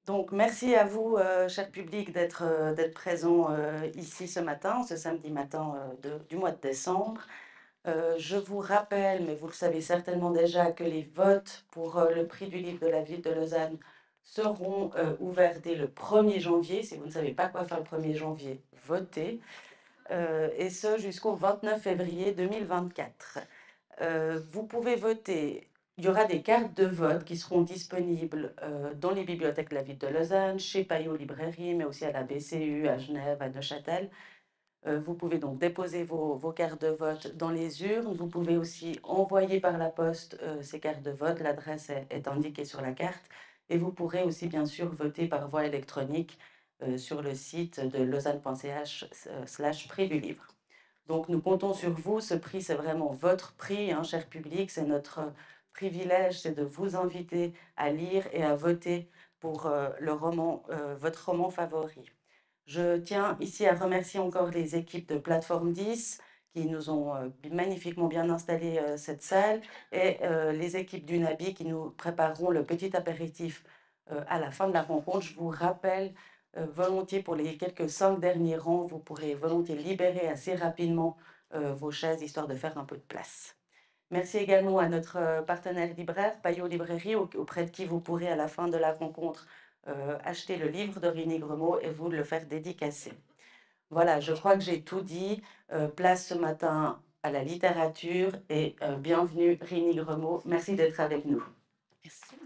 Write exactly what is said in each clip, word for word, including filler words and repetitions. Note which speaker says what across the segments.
Speaker 1: Donc, merci à vous, heu, cher public, d'être, heu, d'être présent, heu, ici ce matin, ce samedi matin, heu, de du mois de décembre. Heu, je vous rappelle, mais vous le savez certainement déjà, que les votes pour, heu, le prix du livre de la ville de Lausanne seront, heu, ouverts dès le premier janvier. Si vous ne savez pas quoi faire le premier janvier, votez, heu, et ce jusqu'au vingt-neuf février deux mille vingt-quatre. Heu, vous pouvez voter. Il y aura des cartes de vote qui seront disponibles, heu, dans les bibliothèques de la ville de Lausanne, chez Payot Librairie, mais aussi à la B C U, à Genève, à Neuchâtel. Heu, vous pouvez donc déposer vos vos cartes de vote dans les urnes. Vous pouvez aussi envoyer par la poste, heu, ces cartes de vote. L'adresse est est indiquée sur la carte et vous pourrez aussi bien sûr voter par voie électronique, heu, sur le site de lausanne point c h s slash prix du livre. Donc nous comptons sur vous. Ce prix, c'est vraiment votre prix, hein, cher public. C'est notre euh, privilège, c'est de vous inviter à lire et à voter pour euh, le roman, euh, votre roman favori. Je tiens ici à remercier encore les équipes de Plateforme dix qui nous ont euh, magnifiquement bien installé euh, cette salle et euh, les équipes du NABI qui nous prépareront le petit apéritif euh, à la fin de la rencontre. Je vous rappelle euh, volontiers pour les quelques cinq derniers rangs, vous pourrez volontiers libérer assez rapidement euh, vos chaises histoire de faire un peu de place. Merci également à notre euh, partenaire libraire, Payot Librairie, au- auprès de qui vous pourrez à la fin de la rencontre euh, acheter le livre de Rini Gremaud et vous le faire dédicacer. Voilà, je crois que j'ai tout dit. Euh, place ce matin à la littérature et euh, bienvenue Rini Gremaud. Merci d'être avec nous.
Speaker 2: Merci.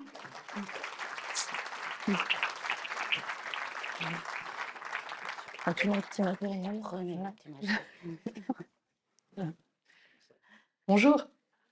Speaker 2: Ah, tu m'as tu m'as fait rire.
Speaker 1: Prenez
Speaker 2: Voilà.
Speaker 1: le petit machin.
Speaker 2: Bonjour.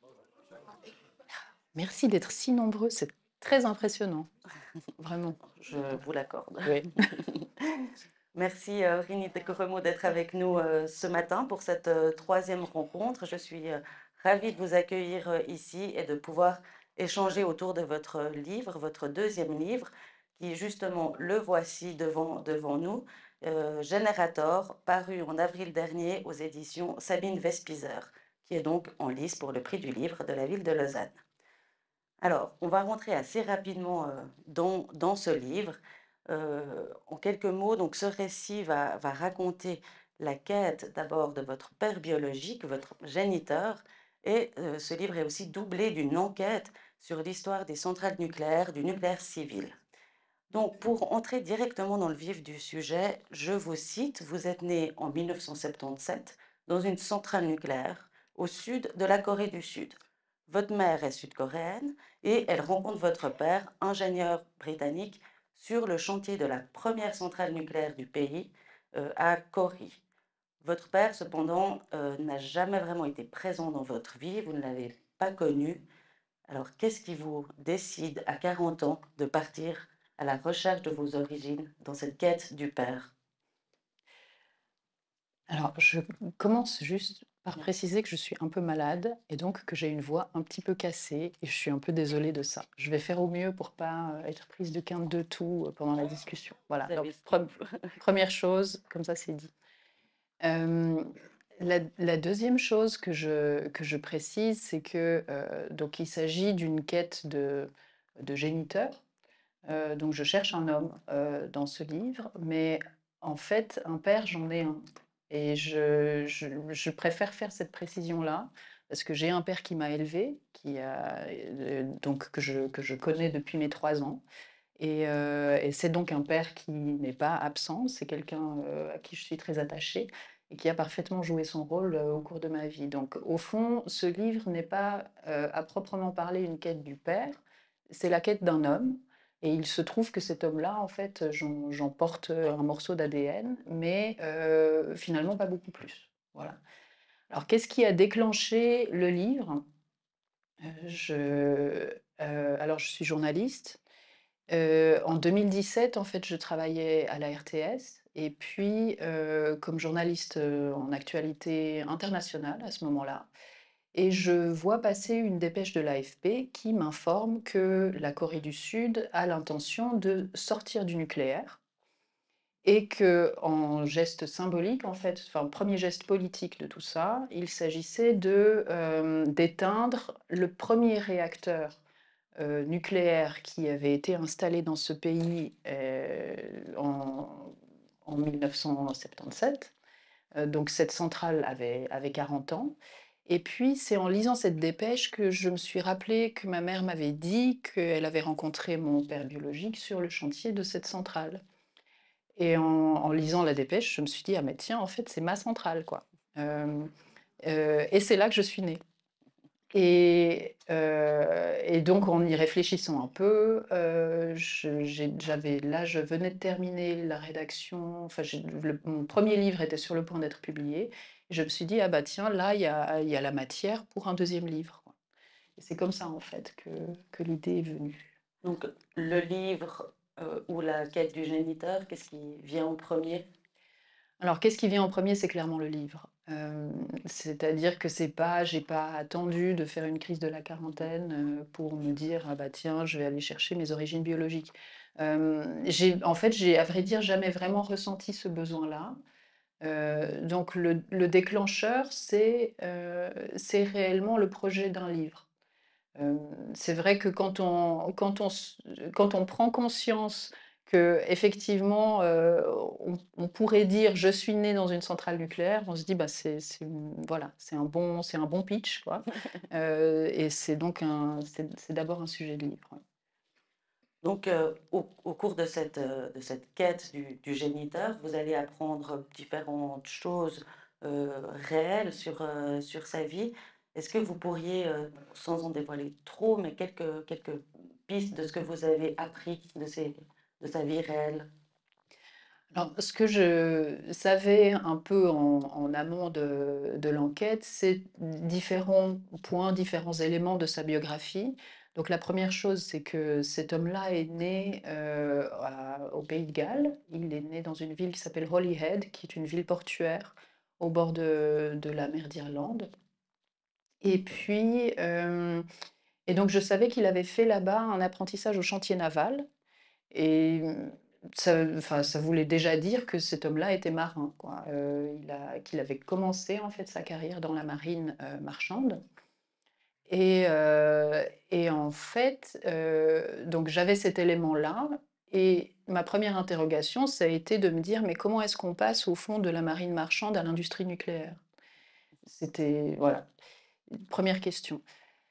Speaker 2: Merci d'être si nombreux, c'est très impressionnant, vraiment.
Speaker 1: Je vous l'accorde.
Speaker 2: Oui.
Speaker 1: Merci euh, Rini Gremaud d'être avec nous euh, ce matin pour cette euh, troisième rencontre. Je suis euh, ravie de vous accueillir euh, ici et de pouvoir échanger autour de votre livre, votre deuxième livre, qui justement, le voici devant, devant nous, euh, Générator, paru en avril dernier aux éditions Sabine Vespizer, qui est donc en lice pour le prix du livre de la ville de Lausanne. Alors, on va rentrer assez rapidement euh, dans, dans ce livre. Euh, en quelques mots, donc, ce récit va, va raconter la quête d'abord de votre père biologique, votre géniteur, et euh, ce livre est aussi doublé d'une enquête sur l'histoire des centrales nucléaires, du nucléaire civil. Donc, pour entrer directement dans le vif du sujet, je vous cite, vous êtes né en mille neuf cent soixante-dix-sept dans une centrale nucléaire au sud de la Corée du Sud. Votre mère est sud-coréenne et elle rencontre votre père, ingénieur britannique, sur le chantier de la première centrale nucléaire du pays, euh, à Kori. Votre père, cependant, euh, n'a jamais vraiment été présent dans votre vie, vous ne l'avez pas connu. Alors, qu'est-ce qui vous décide à quarante ans de partir à la recherche de vos origines dans cette quête du père?
Speaker 2: Alors, je commence juste par
Speaker 1: Oui,
Speaker 2: préciser que je suis un peu malade et donc que j'ai une voix un petit peu cassée et je suis un peu désolée de ça. Je vais faire au mieux pour pas euh, être prise de quinte de tout euh, pendant la discussion. Voilà,
Speaker 1: vous
Speaker 2: donc
Speaker 1: avez ce qu'il
Speaker 2: pre-
Speaker 1: vous faut.
Speaker 2: première chose, comme ça c'est dit. Euh, la, la deuxième chose que je, que je précise, c'est que euh, donc il s'agit d'une quête de, de géniteur. Euh, donc je cherche un homme euh, dans ce livre, mais en fait, un père, j'en ai un. Et je, je, je préfère faire cette précision-là, parce que j'ai un père qui m'a élevé, qui a, euh, donc que je, que je connais depuis mes trois ans. Et, euh, et c'est donc un père qui n'est pas absent, c'est quelqu'un euh, à qui je suis très attachée et qui a parfaitement joué son rôle euh, au cours de ma vie. Donc au fond, ce livre n'est pas euh, à proprement parler une quête du père, c'est la quête d'un homme. Et il se trouve que cet homme-là, en fait, j'en j'en porte un morceau d'A D N, mais euh, finalement pas beaucoup plus. Voilà. Alors qu'est-ce qui a déclenché le livre? Euh, je, euh, alors je suis journaliste. Heu, en deux mille dix-sept, en fait, je travaillais à la R T S et puis, heu, comme journaliste, heu, en actualité internationale à ce moment-là et je vois passer une dépêche de l'A F P qui m'informe que la Corée du Sud a l'intention de sortir du nucléaire et qu'en geste symbolique, en fait, enfin, premier geste politique de tout ça, il s'agissait de, hem, d'éteindre le premier réacteur heu, nucléaire qui avait été installée dans ce pays, heu, en en mille neuf cent septante-sept. Heu, donc cette centrale avait avait quarante ans et puis c'est en lisant cette dépêche que je me suis rappelé que ma mère m'avait dit qu'elle avait rencontré mon père biologique sur le chantier de cette centrale et en en lisant la dépêche, je me suis dit: «Ah mais tiens, en fait, c'est ma centrale, quoi». Hem, heu et c'est là que je suis née et heu et donc en y réfléchissant un peu, heu, je j'ai j'avais là, je venais de terminer la rédaction, enfin j'ai le mon premier livre était sur le point d'être publié. Je me suis dit: «Ah bah tiens, là, il y a il y a la matière pour un deuxième livre», quoi et c'est comme ça, en fait, que que l'idée est venue.
Speaker 1: Donc le livre, heu, ou la quête du géniteur, qu'est-ce qui vient en premier?
Speaker 2: Alors qu'est-ce qui vient en premier? C'est clairement le livre. Hem, c'est-à-dire que c'est pas j'ai pas attendu de faire une crise de la quarantaine, heu, pour me dire: «Ah bah tiens, je vais aller chercher mes origines biologiques». Hem, j'ai en fait, j'ai à vrai dire jamais vraiment ressenti ce besoin-là. Heu, donc le le déclencheur, c'est, heu, c'est réellement le projet d'un livre. Hem, c'est vrai que quand on quand on s quand on prend conscience qu'effectivement, heu, on on pourrait dire: «Je suis né dans une centrale nucléaire», on se dit: «Bah, c'est c'est une voilà, c'est un bon c'est un bon pitch, quoi». Heu et c'est donc un c'est c'est d'abord un sujet de livre, ouais.
Speaker 1: Donc, heu, au au cours de cette, heu, de cette quête du du géniteur, vous allez apprendre différentes choses, heu, réelles sur, heu, sur sa vie. Est-ce que vous pourriez, heu, sans en dévoiler trop, mais quelques quelques pistes de ce que vous avez appris de ses de sa vie réelle?
Speaker 2: Alors, ce que je savais un peu en en amont de de l'enquête, c'est différents points, différents éléments de sa biographie. Donc la première chose, c'est que cet homme-là est né, heu, à au Pays de Galles. Il est né dans une ville qui s'appelle Holyhead, qui est une ville portuaire au bord de de la mer d'Irlande et puis, hem et donc je savais qu'il avait fait là-bas un apprentissage au chantier naval et mmh, ça enfin, ça voulait déjà dire que cet homme-là était marin, quoi. Heu, il a qu'il avait commencé, en fait, sa carrière dans la marine, heu, marchande et heu et en fait, heu, donc j'avais cet élément-là et ma première interrogation, ça a été de me dire: «Mais comment est-ce qu'on passe, au fond, de la marine marchande à l'industrie nucléaire?» C'était voilà, première question.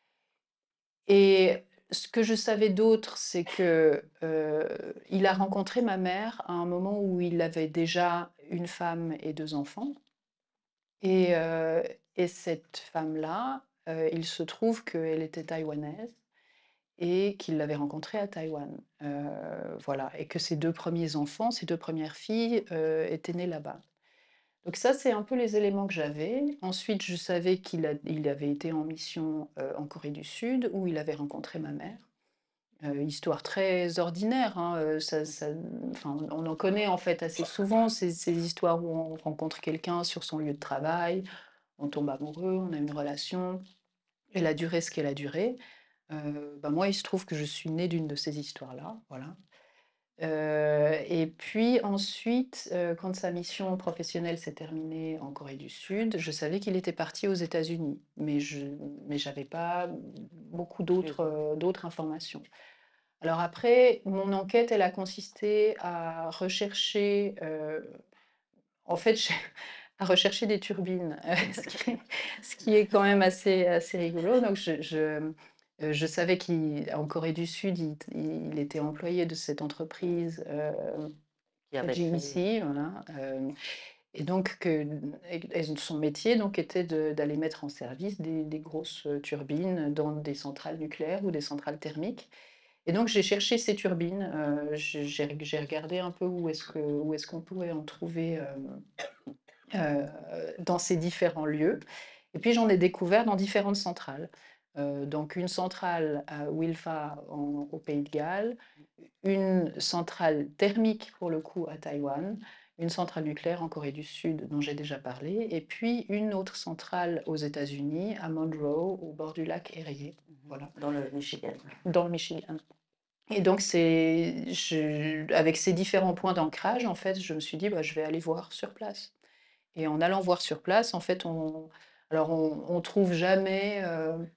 Speaker 2: Et ce que je savais d'autre, c'est que, heu, il a rencontré ma mère à un moment où il avait déjà une femme et deux enfants et heu et cette femme-là, heu, il se trouve qu'elle était taïwanaise et qu'il l'avait rencontrée à Taïwan. Heu, voilà et que ses deux premiers enfants, ses deux premières filles, heu, étaient nées là-bas. Donc ça, c'est un peu les éléments que j'avais. Ensuite, je savais qu'il a il avait été en mission, heu, en Corée du Sud où il avait rencontré ma mère. Heu, histoire très ordinaire, hein, heu, ça ça enfin, on on en connaît en fait assez souvent ces ces histoires où on rencontre quelqu'un sur son lieu de travail, on tombe amoureux, on a une relation, elle a duré ce qu'elle a duré. Heu, bah, moi, il se trouve que je suis née d'une de ces histoires-là, voilà. Heu et puis ensuite, heu, quand sa mission professionnelle s'est terminée en Corée du Sud, je savais qu'il était parti aux États-Unis, mais je mais j'avais pas beaucoup
Speaker 1: Plus.
Speaker 2: d'autres, heu, d'autres informations. Alors après, mon enquête, elle a consisté à rechercher, heu, en fait, j'ai à rechercher des turbines, heu, ce qui est ce qui est quand même assez assez rigolo. Donc je je, heu, je savais qu'en Corée du Sud, il il était employé de cette entreprise, heu,
Speaker 1: Qui avait créé.
Speaker 2: G E C, voilà, hem et donc que et et son métier donc était de d'aller mettre en service des des grosses, turbines dans des centrales nucléaires ou des centrales thermiques et donc j'ai cherché ces turbines, heu, j'ai j'ai j'ai regardé un peu où est-ce que où est-ce qu'on pourrait en trouver, hem, heu, dans ces différents lieux et puis j'en ai découvert dans différentes centrales. Heu, donc une centrale à Wilpha en au Pays de Galles, une centrale thermique pour le coup à Taïwan, une centrale nucléaire en Corée du Sud dont j'ai déjà parlé et puis une autre centrale aux États-Unis à Monroe au bord du lac Erie.
Speaker 1: Mmh.
Speaker 2: Voilà,
Speaker 1: Dans le Michigan.
Speaker 2: dans le Michigan. Et donc c'est je avec ces différents points d'ancrage, en fait, je me suis dit: «Bah, je vais aller voir sur place» et en allant voir sur place, en fait, on alors on on trouve jamais, heu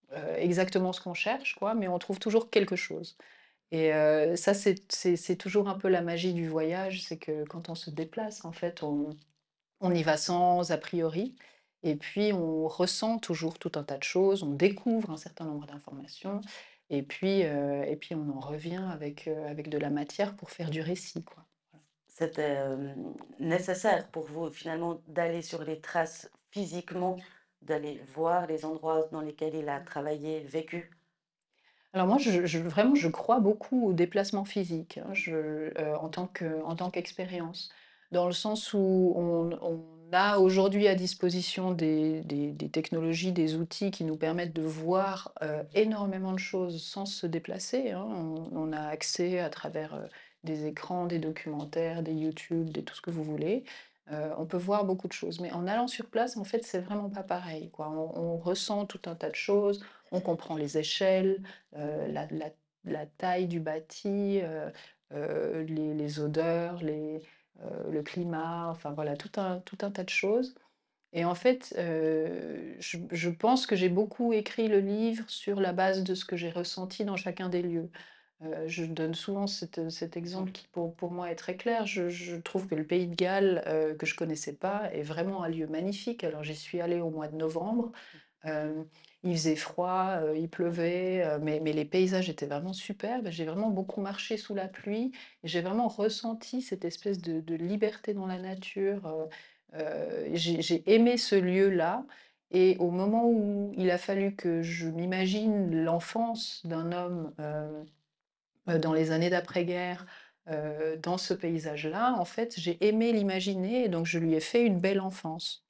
Speaker 2: heu, exactement ce qu'on cherche, quoi, mais on trouve toujours quelque chose. Et heu, ça, c'est c'est c'est toujours un peu la magie du voyage, c'est que quand on se déplace, en fait, on on y va sans a priori et puis on ressent toujours tout un tas de choses, on découvre un certain nombre d'informations et puis, heu et puis on en revient avec, heu, avec de la matière pour faire du récit, quoi. Voilà.
Speaker 1: C'était, hem, nécessaire pour vous finalement d'aller sur les traces physiquement, d'aller voir les endroits dans lesquels il a travaillé, vécu?
Speaker 2: Alors moi, je je vraiment, je crois beaucoup au déplacement physique, hein, je, heu, en tant que en tant qu'expérience. Dans le sens où on on a aujourd'hui à disposition des des des technologies, des outils qui nous permettent de voir, heu, énormément de choses sans se déplacer, hein. On on a accès à travers, heu, des écrans, des documentaires, des YouTube, des tout ce que vous voulez. Heu, on peut voir beaucoup de choses. Mais en allant sur place, en fait, c'est vraiment pas pareil, quoi. On on ressent tout un tas de choses, on comprend les échelles, heu, la la la taille du bâti, heu heu, les les odeurs, les, heu, le climat, enfin voilà, tout un tout un tas de choses et en fait, heu, je je pense que j'ai beaucoup écrit le livre sur la base de ce que j'ai ressenti dans chacun des lieux. Heu, je donne souvent cet, cet exemple qui pour pour moi est très clair. Je je trouve que le Pays de Galles, heu, que je connaissais pas, est vraiment un lieu magnifique. Alors j'y suis allée au mois de novembre. Hem, il faisait froid, heu, il pleuvait, heu, mais mais les paysages étaient vraiment superbes. J'ai vraiment beaucoup marché sous la pluie et j'ai vraiment ressenti cette espèce de de liberté dans la nature, heu heu, j'ai j'ai aimé ce lieu-là et au moment où il a fallu que je m'imagine l'enfance d'un homme, heu heu, dans les années d'après-guerre, heu, dans ce paysage-là, en fait, j'ai aimé l'imaginer et donc je lui ai fait une belle enfance.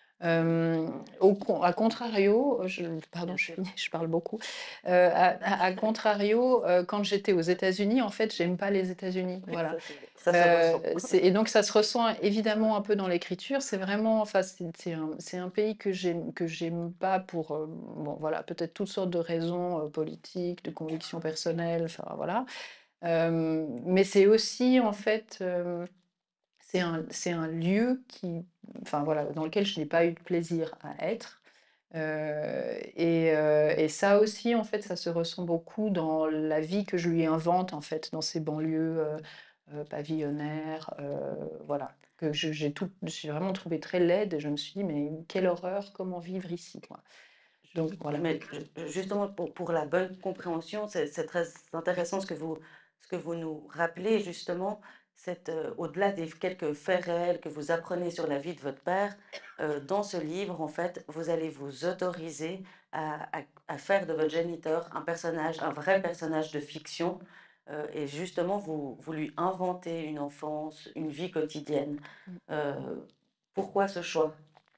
Speaker 2: Hem, au con à contrario, je pardon,
Speaker 1: Bien
Speaker 2: je
Speaker 1: sûr.
Speaker 2: finis, je parle beaucoup. Heu, à à à contrario, heu, quand j'étais aux États-Unis, en fait, j'aime pas les États-Unis,
Speaker 1: Oui,
Speaker 2: voilà.
Speaker 1: ça c'est ça se
Speaker 2: Heu,
Speaker 1: ressent.
Speaker 2: c'est et donc ça se ressent évidemment un peu dans l'écriture. C'est vraiment enfin, c'est c'est un c'est un pays que j'aime que j'aime pas pour, heu, bon, voilà, peut-être toutes sortes de raisons, heu, politiques, de convictions personnelles, enfin, voilà. Hem, mais c'est aussi, en fait, hem c'est un c'est un lieu qui enfin voilà, dans lequel je n'ai pas eu de plaisir à être, heu et heu et ça aussi, en fait, ça se ressent beaucoup dans la vie que je lui invente, en fait, dans ces banlieues, heu heu, pavillonnaires, heu, voilà, que je j'ai tout j'ai vraiment trouvé très laide et je me suis dit: «Mais quelle horreur, comment vivre ici?» quoi. Donc voilà.
Speaker 1: Mais ju justement pour pour la bonne compréhension, c'est c'est très intéressant ce que vous ce que vous nous rappelez justement, cette, heu, au-delà des quelques faits réels que vous apprenez sur la vie de votre père, heu, dans ce livre, en fait, vous allez vous autoriser à à à faire de votre géniteur un personnage, un vrai personnage de fiction, heu et justement vous vous lui inventez une enfance, une vie quotidienne.
Speaker 2: Mmh.
Speaker 1: Heu, Pourquoi ce choix?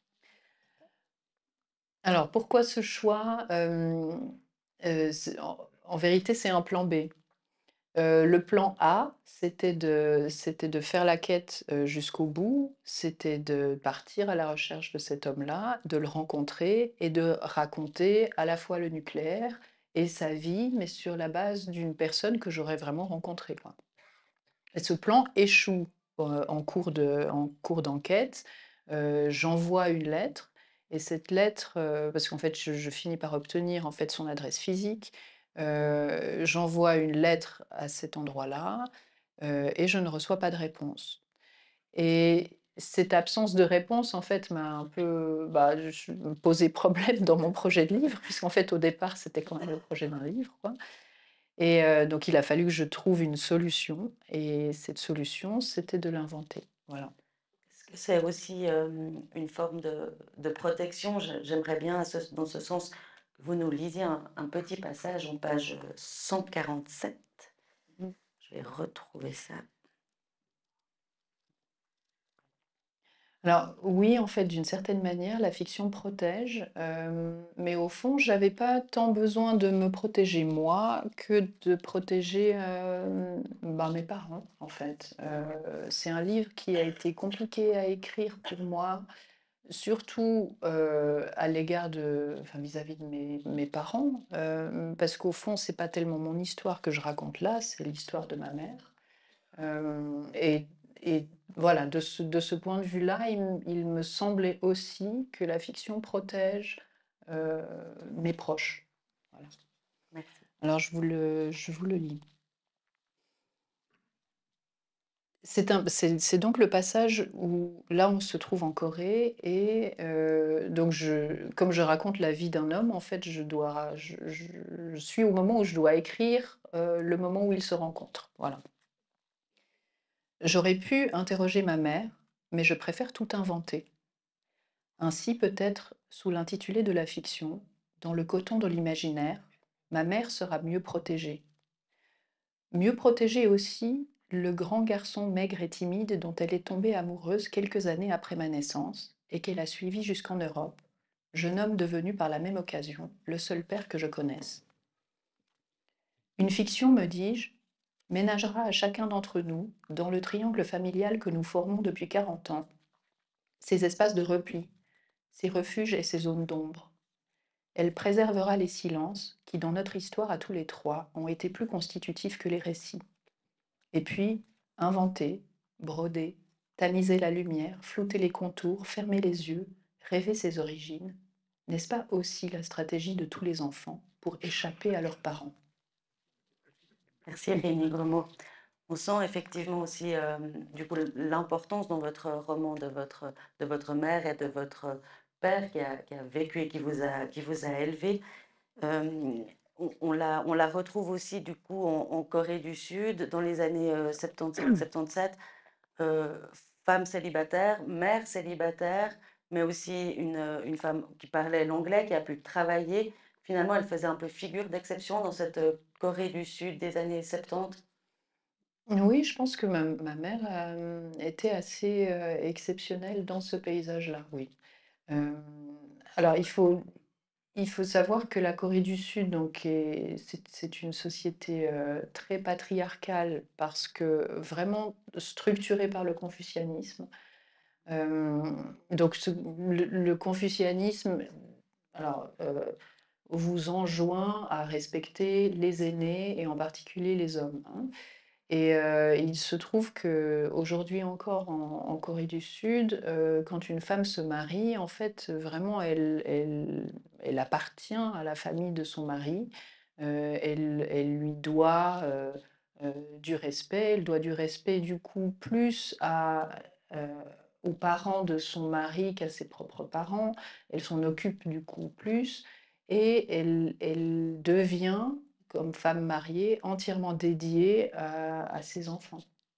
Speaker 2: Alors pourquoi ce choix? Hem, heu, c'est en en vérité, c'est un plan B. Heu, le plan A, c'était de c'était de faire la quête, heu, jusqu'au bout. C'était de partir à la recherche de cet homme-là, de le rencontrer et de raconter à la fois le nucléaire et sa vie, mais sur la base d'une personne que j'aurais vraiment rencontrée, quoi. Et ce plan échoue, heu, en cours de en cours d'enquête. Heu, j'envoie une lettre et cette lettre, heu, parce qu'en fait, je je finis par obtenir, en fait, son adresse physique. Heu, j'envoie une lettre à cet endroit-là, heu et je ne reçois pas de réponse et cette absence de réponse, en fait, m'a un peu, bah, je me posait problème dans mon projet de livre puisqu'en fait, au départ, c'était quand même le projet d'un livre, quoi. Et heu, donc il a fallu que je trouve une solution et cette solution, c'était de l'inventer. Voilà.
Speaker 1: Est-ce que c'est aussi, hem, une forme de de protection? Je j'aimerais bien à ce dans ce sens que vous nous lisiez un un petit passage en page, cent quarante-sept.
Speaker 2: Mmh.
Speaker 1: Je vais retrouver ça.
Speaker 2: Alors oui, en fait, d'une certaine manière, la fiction protège, hem, mais au fond, j'avais pas tant besoin de me protéger moi que de protéger, hem, bah, mes parents, en fait. Heu, c'est un livre qui a été compliqué à écrire pour moi. Surtout, heu, à l'égard de enfin, vis-à-vis de mes mes parents, hem, parce qu'au fond, c'est pas tellement mon histoire que je raconte là, c'est l'histoire de ma mère. Hem et et voilà, de ce de ce point de vue-là, il m il me semblait aussi que la fiction protège, heu, mes proches. voilà.
Speaker 1: Merci.
Speaker 2: Alors je vous le je vous le lis. C'est un c'est c'est donc le passage où là, on se trouve en Corée et heu, donc je comme je raconte la vie d'un homme, en fait, je dois je je je suis au moment où je dois écrire, heu, le moment où ils se rencontrent, voilà. J'aurais pu interroger ma mère, mais je préfère tout inventer. Ainsi, peut-être, sous l'intitulé de la fiction, dans le coton de l'imaginaire, ma mère sera mieux protégée. Mieux protégé aussi le grand garçon maigre et timide dont elle est tombée amoureuse quelques années après ma naissance et qu'elle a suivi jusqu'en Europe, jeune homme devenu par la même occasion le seul père que je connaisse. Une fiction, me dis-je, ménagera à chacun d'entre nous, dans le triangle familial que nous formons depuis quarante ans, ses espaces de repli, ses refuges et ses zones d'ombre. Elle préservera les silences qui, dans notre histoire à tous les trois, ont été plus constitutifs que les récits. Et puis, inventer, broder, tamiser la lumière, flouter les contours, fermer les yeux, rêver ses origines, n'est-ce pas aussi la stratégie de tous les enfants pour échapper à leurs parents?
Speaker 1: Merci Rémi Gremaud. On sent effectivement aussi, hem, du coup, l'importance dans votre roman de votre de votre mère et de votre père qui a qui a vécu et qui vous a qui vous a élevé. Hem, on on la on la retrouve aussi du coup en en Corée du Sud dans les années, heu, soixante-seize soixante-dix-sept, heu, femme célibataire, mère célibataire, mais aussi une, heu, une femme qui parlait l'anglais, qui a pu travailler. Finalement, elle faisait un peu figure d'exception dans cette, heu, Corée du Sud des années soixante-dix.
Speaker 2: Oui, je pense que ma, ma mère euh, était assez euh, exceptionnelle dans ce paysage-là, oui. Euh, alors, il faut, il faut savoir que la Corée du Sud, donc, est- c'est c'est une société euh, très patriarcale parce que vraiment structurée par le confucianisme. Euh, donc, ce- le, le confucianisme, alors, euh, vous enjoint à respecter les aînés et en particulier les hommes, hein. Et heu, il se trouve qu'aujourd'hui encore en en Corée du Sud, heu, quand une femme se marie, en fait, vraiment elle elle elle appartient à la famille de son mari. Heu, elle elle lui doit, heu heu, du respect. Elle doit du respect du coup plus à, heu, aux parents de son mari qu'à ses propres parents. Elle s'en occupe du coup plus et elle elle devient comme femme mariée, entièrement dédiée à à ses enfants.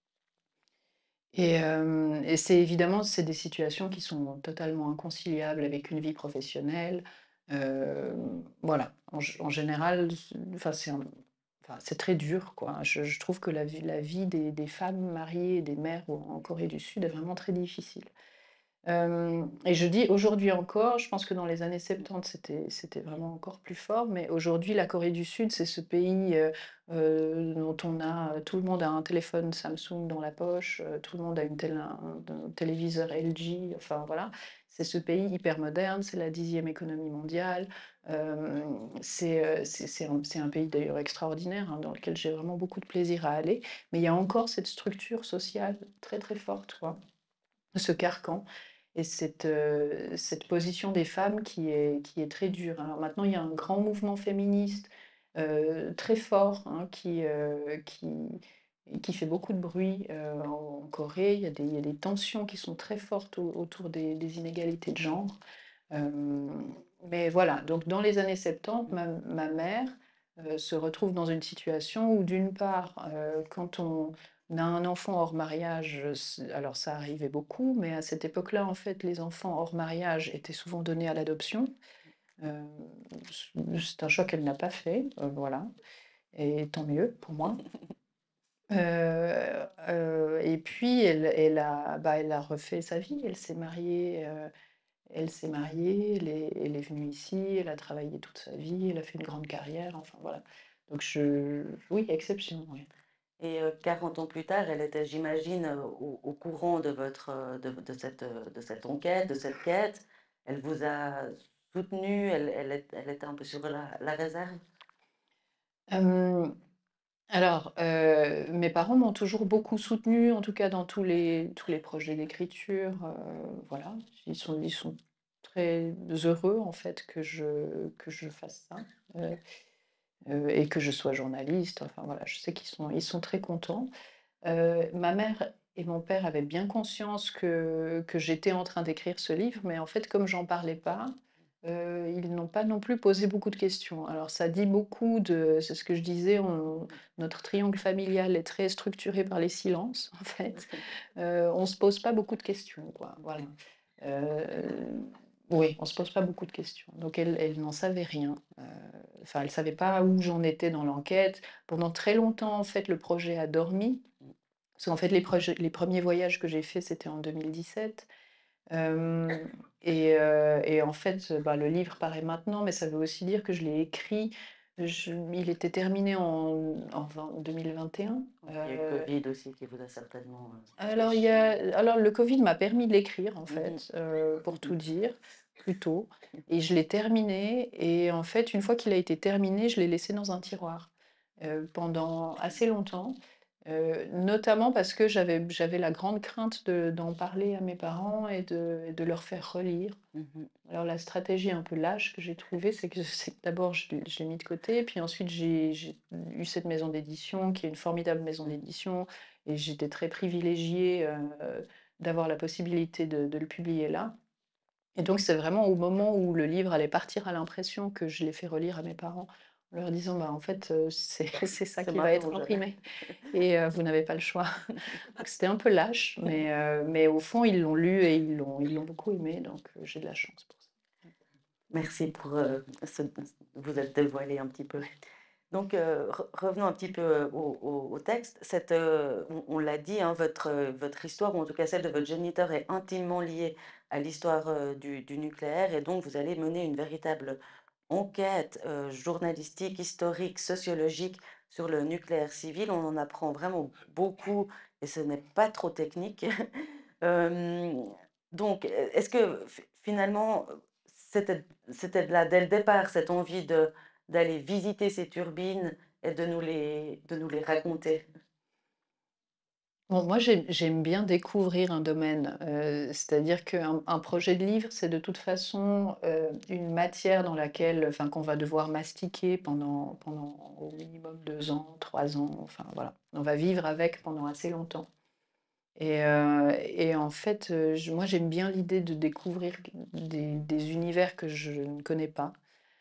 Speaker 2: Et hem et c'est évidemment, c'est des situations qui sont totalement inconciliables avec une vie professionnelle. Hem, voilà, en g en général, c enfin, c'est un enfin, c'est très dur, quoi. Je je trouve que la vie la vie des des femmes mariées, des mères en en Corée du Sud est vraiment très difficile. Hem et je dis aujourd'hui encore, je pense que dans les années soixante-dix, c'était c'était vraiment encore plus fort, mais aujourd'hui, la Corée du Sud, c'est ce pays, heu heu, dont on a tout le monde a un téléphone Samsung dans la poche, heu, tout le monde a une tél un un téléviseur L G, enfin voilà. C'est ce pays hyper moderne, c'est la dixième économie mondiale. Hem, c'est, heu, c'est c'est un c'est un pays d'ailleurs extraordinaire, hein, dans lequel j'ai vraiment beaucoup de plaisir à aller, mais il y a encore cette structure sociale très, très forte, quoi, ce carcan. Et cette, heu, cette position des femmes qui est qui est très dure. Alors maintenant, il y a un grand mouvement féministe, heu, très fort, hein, qui, heu, qui qui fait beaucoup de bruit, heu, en Corée. Il y a des il y a des tensions qui sont très fortes au autour des des inégalités de genre. Hem, mais voilà, donc dans les années soixante-dix, ma ma mère, heu, se retrouve dans une situation où d'une part, heu, quand on a un enfant hors mariage, heu, c alors ça arrivait beaucoup, mais à cette époque-là, en fait, les enfants hors mariage étaient souvent donnés à l'adoption. Hem, c c'est un choix qu'elle n'a pas fait, heu, voilà, et tant mieux pour moi. Heu heu et puis elle elle a, bah, elle a refait sa vie. Elle s'est mariée, heu elle s'est mariée, elle est elle est venue ici, elle a travaillé toute sa vie, elle a fait une grande carrière, enfin voilà. Donc je oui, exception, oui.
Speaker 1: Et heu, quarante ans plus tard, elle était, j'imagine, heu, au au courant de votre, heu, de de cette, heu, de cette enquête, de cette quête. Elle vous a soutenu, elle elle est elle était un peu sur la la réserve?
Speaker 2: Hem, alors, heu, mes parents m'ont toujours beaucoup soutenue, en tout cas dans tous les tous les projets d'écriture, heu, voilà. Ils sont ils sont très heureux en fait que je que je fasse ça, heu heu et que je sois journaliste. Enfin voilà, je sais qu'ils sont ils sont très contents. Heu, ma mère et mon père avaient bien conscience que que j'étais en train d'écrire ce livre, mais en fait, comme j'en parlais pas, heu, ils n'ont pas non plus posé beaucoup de questions. Alors ça dit beaucoup de c'est ce que je disais, on notre triangle familial est très structuré par les silences, en fait. Heu, on se pose pas beaucoup de questions, quoi, voilà. Heu, oui, on se pose pas beaucoup de questions. Donc elle elle n'en savait rien. Heu, enfin, elle savait pas où j'en étais dans l'enquête. Pendant très longtemps, en fait, le projet a dormi. Parce qu'en fait, les projets les premiers voyages que j'ai faits, c'était en deux mille dix-sept. Hem et heu et en fait, bah, le livre paraît maintenant, mais ça veut aussi dire que je l'ai écrit, je il était terminé en en vingt deux mille vingt et un.
Speaker 1: Il y a eu le
Speaker 2: Heu,
Speaker 1: Covid aussi qui vous a certainement, heu
Speaker 2: alors il y a alors le covid m'a permis de l'écrire, en
Speaker 1: Mmh
Speaker 2: fait, heu, pour
Speaker 1: mh.
Speaker 2: tout dire, plus tôt, et je l'ai terminé, et en fait, une fois qu'il a été terminé, je l'ai laissé dans un tiroir, heu, pendant assez longtemps. Heu, notamment parce que j'avais j'avais la grande crainte de d'en parler à mes parents et de et de leur faire relire.
Speaker 1: Mmh mh.
Speaker 2: Alors la stratégie un peu lâche que j'ai trouvée, c'est que c'est que d'abord je l'ai je l'ai mis de côté, puis ensuite j'ai j'ai eu cette maison d'édition qui est une formidable maison
Speaker 1: Mmh.
Speaker 2: d'édition, et j'étais très privilégiée, heu, d'avoir la possibilité de de le publier là, et donc c'est vraiment au moment où le livre allait partir à l'impression que je l'ai fait relire à mes parents, en leur disant: «Bah, en fait, heu, c'est c'est ça
Speaker 1: C'est
Speaker 2: qui va
Speaker 1: maintenant
Speaker 2: être
Speaker 1: ou jamais.
Speaker 2: imprimé et heu, vous n'avez pas le choix». Donc c'était un peu lâche, mais heu, mais au fond, ils l'ont lu et ils l'ont ils l'ont beaucoup aimé, donc heu, j'ai de la chance pour ça.
Speaker 1: Merci pour, heu, ce vous êtes dévoilé un petit peu. Donc, heu, re revenons un petit peu, heu, au au au texte. Cette, heu, on on l'a dit, hein, votre, heu, votre histoire, ou en tout cas celle de votre géniteur, est intimement liée à l'histoire, heu, du du nucléaire, et donc vous allez mener une véritable enquête, heu, journalistique, historique, sociologique sur le nucléaire civil. On en apprend vraiment beaucoup et ce n'est pas trop technique. Hem, donc, e est-ce que fi finalement, heu, c'était c'était là dès le départ, cette envie de d'aller visiter ces turbines et de nous les de nous les raconter?
Speaker 2: Bon, moi, j'aime j'aime bien découvrir un domaine, heu, c'est-à-dire qu'un un projet de livre, c'est de toute façon, heu, une matière dans laquelle enfin, qu'on va devoir mastiquer pendant pendant au minimum deux ans, trois ans, enfin voilà. On va vivre avec pendant assez longtemps, et heu et en fait, heu, je moi, j'aime bien l'idée de découvrir des des univers que je ne connais pas,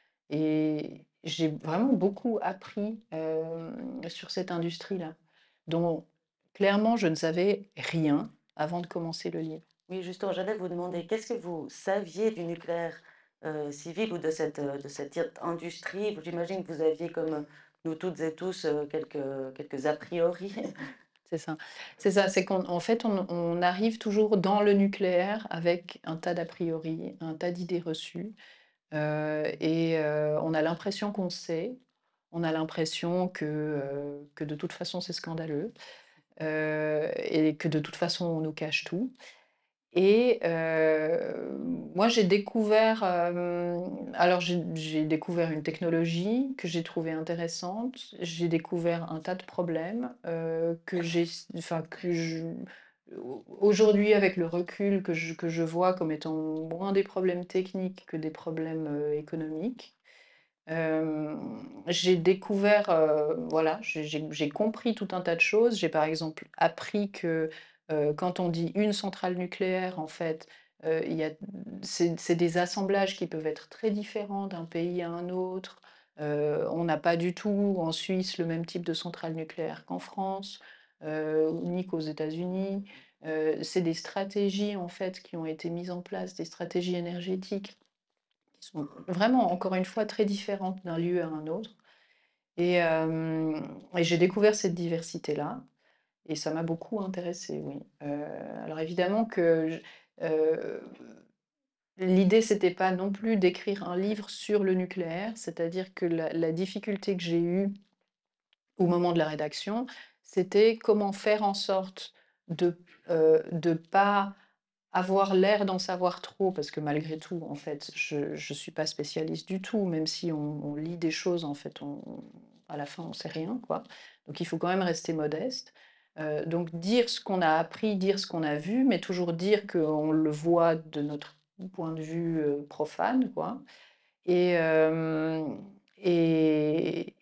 Speaker 2: et j'ai vraiment beaucoup appris, hem, sur cette industrie-là, dont clairement je ne savais rien avant de commencer le livre.
Speaker 1: Oui, justement, j'allais vous demander, qu'est-ce que vous saviez du nucléaire, heu, civil, ou de cette, heu, de cette ir industrie? J'imagine que vous aviez, comme, heu, nous toutes et tous, heu, quelques, quelques a priori.
Speaker 2: C'est ça. C'est ça, c'est qu'en en fait, on on arrive toujours dans le nucléaire avec un tas d'a priori, un tas d'idées reçues, heu et heu, on a l'impression qu'on sait, on a l'impression que, heu, que de toute façon c'est scandaleux, heu et que de toute façon on nous cache tout. Et heu, moi j'ai découvert, hem, alors j'ai j'ai découvert une technologie que j'ai trouvée intéressante. J'ai découvert un tas de problèmes, heu, que j'ai enfin que je au aujourd'hui avec le recul, que je que je vois comme étant moins des problèmes techniques que des problèmes, heu, économiques. Hem, j'ai découvert, heu, voilà, j'ai j'ai j'ai compris tout un tas de choses. J'ai par exemple appris que, heu, quand on dit une centrale nucléaire, en fait, heu, il y a c'est c'est des assemblages qui peuvent être très différents d'un pays à un autre. Heu, on n'a pas du tout en Suisse le même type de centrale nucléaire qu'en France, heu, ni qu'aux États-Unis. Heu, c'est des stratégies en fait qui ont été mises en place, des stratégies énergétiques qui sont vraiment, encore une fois, très différentes d'un lieu à un autre, et hem et j'ai découvert cette diversité-là, et ça m'a beaucoup intéressée, oui. Heu, alors évidemment que je heu, l'idée, c'était pas non plus d'écrire un livre sur le nucléaire, c'est-à-dire que la la difficulté que j'ai eue au moment de la rédaction, c'était comment faire en sorte de, heu, de pas avoir l'air d'en savoir trop, parce que malgré tout, en fait, je je suis pas spécialiste du tout, même si on on lit des choses, en fait, on à la fin, on sait rien, quoi. Donc il faut quand même rester modeste. Heu, donc dire ce qu'on a appris, dire ce qu'on a vu, mais toujours dire qu'on le voit de notre point de vue, heu, profane, quoi. Et hem et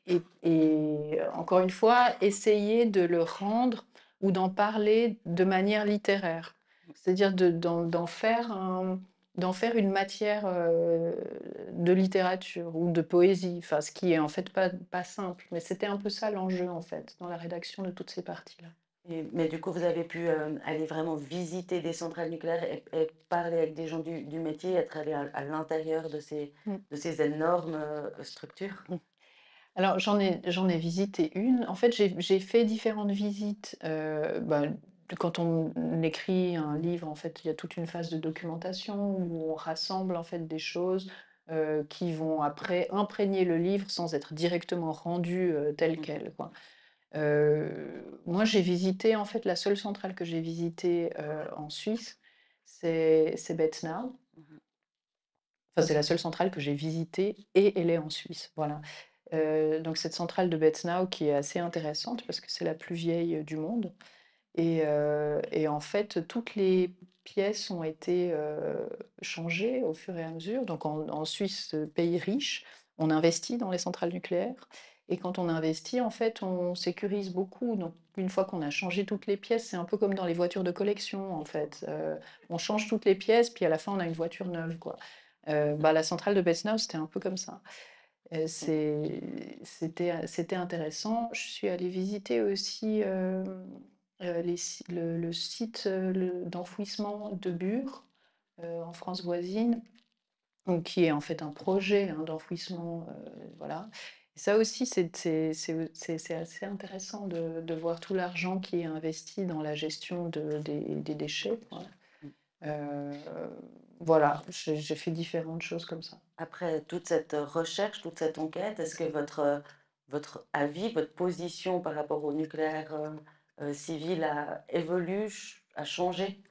Speaker 2: et et encore une fois, essayer de le rendre ou d'en parler de manière littéraire. C'est-à-dire de d'en d'en faire un d'en faire une matière, heu, de littérature ou de poésie, enfin, ce qui est en fait pas pas simple, mais c'était un peu ça l'enjeu, en fait, dans la rédaction de toutes ces parties-là.
Speaker 1: Et mais du coup, vous avez pu, hem, aller vraiment visiter des centrales nucléaires et et parler avec des gens du du métier, être allé à à l'intérieur de ces
Speaker 2: Mmh.
Speaker 1: de ces énormes, heu, structures?
Speaker 2: Mmh. Alors j'en ai j'en ai visité une. En fait, j'ai j'ai fait différentes visites, heu, bah, quand on écrit un livre, en fait, il y a toute une phase de documentation où on rassemble, en fait, des choses, heu, qui vont après imprégner le livre sans être directement rendues, heu, telles
Speaker 1: Mmh.
Speaker 2: quelles, quoi. Heu, moi, j'ai visité, en fait, la seule centrale que j'ai visitée, heu, en Suisse, c'est c'est Betznau.
Speaker 1: Mmh.
Speaker 2: Enfin, c'est la seule centrale que j'ai visitée et elle est en Suisse, voilà. Heu, donc cette centrale de Betznau qui est assez intéressante parce que c'est la plus vieille, heu, du monde et heu et en fait, toutes les pièces ont été, heu, changées au fur et à mesure. Donc en en Suisse, heu, pays riche, on investit dans les centrales nucléaires et quand on investit, en fait, on sécurise beaucoup. Donc une fois qu'on a changé toutes les pièces, c'est un peu comme dans les voitures de collection, en fait. Heu, on change toutes les pièces, puis à la fin, on a une voiture neuve, quoi. Heu, bah, la centrale de Betznau, c'était un peu comme ça. Heu,
Speaker 1: Mmh.
Speaker 2: c'est c'était c'était intéressant. Je suis allée visiter aussi, hem, heu, les si le le site, heu, le d'enfouissement de Bure, heu, en France voisine, donc qui est en fait un projet, hein, d'enfouissement, heu, voilà. Ça aussi, c'est c'est c'est c'est c'est assez intéressant de de voir tout l'argent qui est investi dans la gestion de des des déchets, quoi.
Speaker 1: Mmh.
Speaker 2: Heu, voilà, j'ai j'ai fait différentes choses comme ça.
Speaker 1: Après toute cette, recherche, toute cette enquête, est-ce que votre, heu, votre avis, votre position par rapport au nucléaire, heu heu, civil a évolue, ch a changé?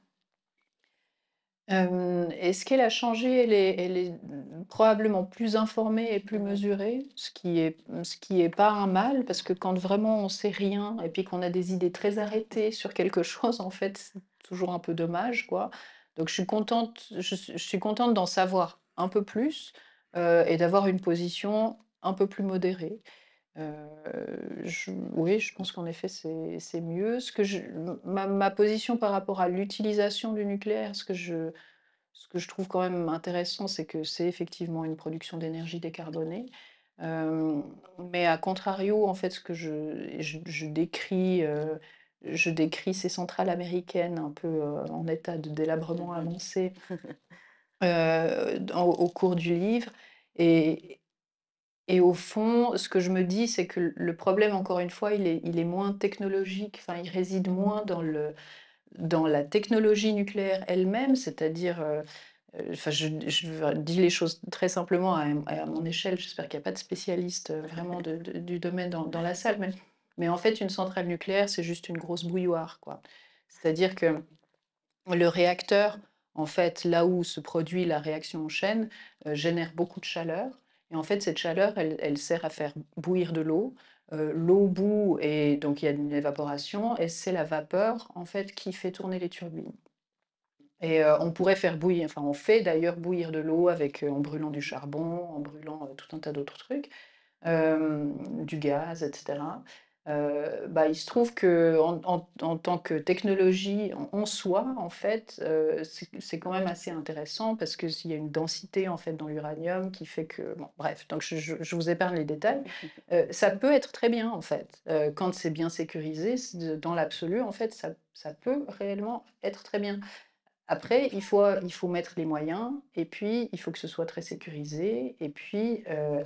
Speaker 2: Hem, est-ce qu'elle a changé? Elle est elle est, mmh, probablement plus informée et plus
Speaker 1: Mmh.
Speaker 2: mesurée, ce qui est mmh, ce qui est pas un mal parce que quand vraiment on sait rien et puis qu'on a des idées très arrêtées sur quelque chose, en fait, c'est toujours un peu dommage, quoi. Donc je suis contente je suis je suis contente d'en savoir un peu plus, heu et d'avoir une position un peu plus modérée. Heu, je oui, je pense qu'en effet, c'est c'est mieux. Ce que je ma ma position par rapport à l'utilisation du nucléaire, ce que je ce que je trouve quand même intéressant, c'est que c'est effectivement une production d'énergie décarbonée. Hem, mais à contrario, en fait, ce que je je je décris, heu, je décris ces centrales américaines un peu, heu, en état de délabrement
Speaker 1: Mmh.
Speaker 2: avancé, heu, dans au cours du livre et et au fond, ce que je me dis, c'est que le problème, encore une fois, il est il est moins technologique, enfin, il réside moins dans le dans la technologie nucléaire elle-même, c'est-à-dire, heu heu, enfin, je je dis les choses très simplement à à mon échelle, j'espère qu'il y a pas de spécialistes, heu, vraiment de de du domaine dans dans la salle, mais mais en fait, une centrale nucléaire, c'est juste une grosse bouilloire, quoi. C'est-à-dire que le réacteur, en fait, là où se produit la réaction en chaîne, heu, génère beaucoup de chaleur et en fait, cette chaleur, elle elle sert à faire bouillir de l'eau. Heu, l'eau bout et donc il y a une évaporation et c'est la vapeur, en fait, qui fait tourner les turbines et heu, on pourrait faire bouillir enfin, on fait d'ailleurs bouillir de l'eau avec, heu, en brûlant du charbon, en brûlant, heu, tout un tas d'autres trucs, hem, du gaz et cetera. Heu, bah, il se trouve qu'en en en tant que technologie en en soi, en fait, heu, c'est c'est quand même assez intéressant parce que s'il y a une densité, en fait, dans l'uranium qui fait que bon, bref, donc je je je vous épargne les détails. Heu, ça peut être très bien, en fait, heu, quand c'est bien sécurisé, c dans l'absolu, en fait, ça ça peut réellement être très bien. Après, il faut, il faut mettre les moyens et puis il faut que ce soit très sécurisé et puis, heu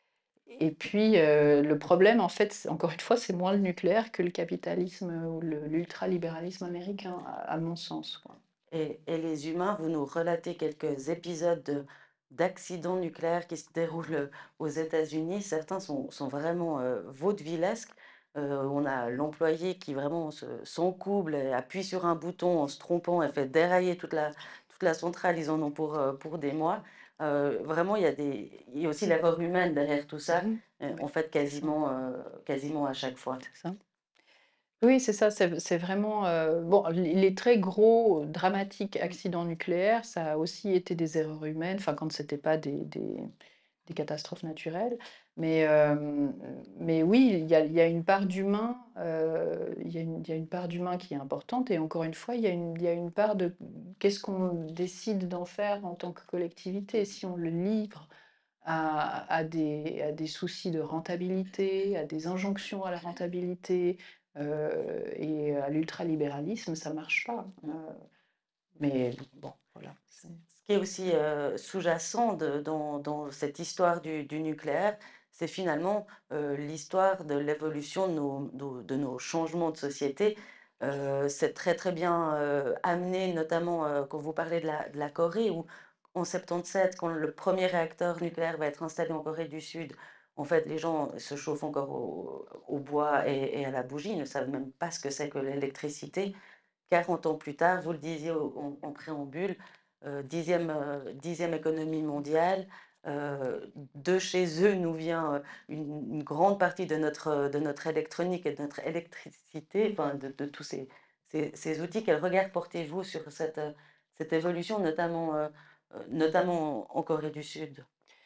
Speaker 2: et puis, heu, le problème, en fait, c'est encore une fois, c'est moins le nucléaire que le capitalisme, ou le l'ultralibéralisme américain, à à mon sens, quoi.
Speaker 1: Et et les humains, vous nous relatez quelques épisodes de d'accidents nucléaires qui se déroulent, heu, aux États-Unis. Certains sont sont vraiment, heu, vaudevillesques. Heu, on a l'employé qui vraiment se s'encouble et appuie sur un bouton en se trompant et fait dérailler toute la toute la centrale. Ils en ont pour, heu, pour des mois. Heu, vraiment, il y a des il y a aussi l'erreur humaine derrière tout ça,
Speaker 2: Mmh.
Speaker 1: heu,
Speaker 2: Ouais,
Speaker 1: en fait
Speaker 2: c'est ça,
Speaker 1: quasiment, heu, quasiment à chaque fois.
Speaker 2: c'est ça. Oui, c'est ça, c'est c'est vraiment, heu, bon, les les très gros, dramatiques accidents nucléaires, ça a aussi été des erreurs humaines, enfin, quand c'était pas des des des catastrophes naturelles. Mais, hem, mais oui, il y a il y a une part d'humain, heu, il y a une il y a une part d'humain qui est importante et encore une fois, il y a une il y a une part de qu'est-ce qu'on décide d'en faire en tant que collectivité? Si on le livre à à des à des soucis de rentabilité, à des injonctions à la rentabilité, heu et à l'ultralibéralisme, ça marche pas, heu, mais bon, voilà, c'est
Speaker 1: Ce qui est aussi, heu, sous-jacent de dans dans cette histoire du du nucléaire, c'est finalement, heu, l'histoire de l'évolution de nos nos de nos changements de société. Heu, c'est très, très bien, heu, amené notamment, heu, quand vous parlez de la de la Corée où en soixante-dix-sept, quand le premier réacteur nucléaire va être installé en Corée du Sud, en fait, les gens se chauffent encore au au bois et et à la bougie, ils ne savent même pas ce que c'est que l'électricité. quarante ans plus tard, vous le disiez au en en préambule, heu, dixième, heu, dixième économie mondiale, heu, de chez eux nous vient, heu, une une grande partie de notre, heu, de notre électronique et de notre électricité, enfin de de tous ces ces ces outils. Quel regard portez-vous sur cette, heu, cette évolution notamment, heu heu, notamment en Corée du Sud?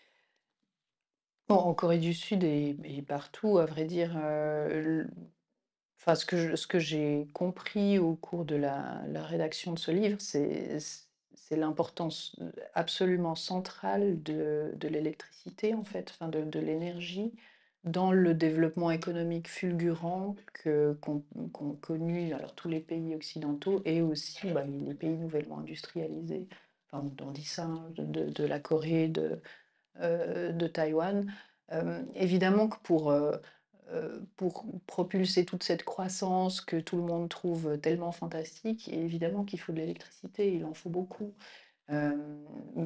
Speaker 2: bon, en Corée du Sud et et partout, à vrai dire, heu, l enfin, ce que je ce que j'ai compris au cours de la la rédaction de ce livre, c'est c'est l'importance, heu, absolument centrale de de l'électricité, en fait, enfin de de l'énergie dans le développement économique fulgurant que qu'ont qu'ont connu alors tous les pays occidentaux et aussi, bah, les pays nouvellement industrialisés. Enfin, on dit ça, hein, de de de la Corée, de heu, de Taïwan. Hem, évidemment que pour, heu heu, pour propulser toute cette croissance que tout le monde trouve tellement fantastique, évidemment qu'il faut de l'électricité, il en faut beaucoup. Hem,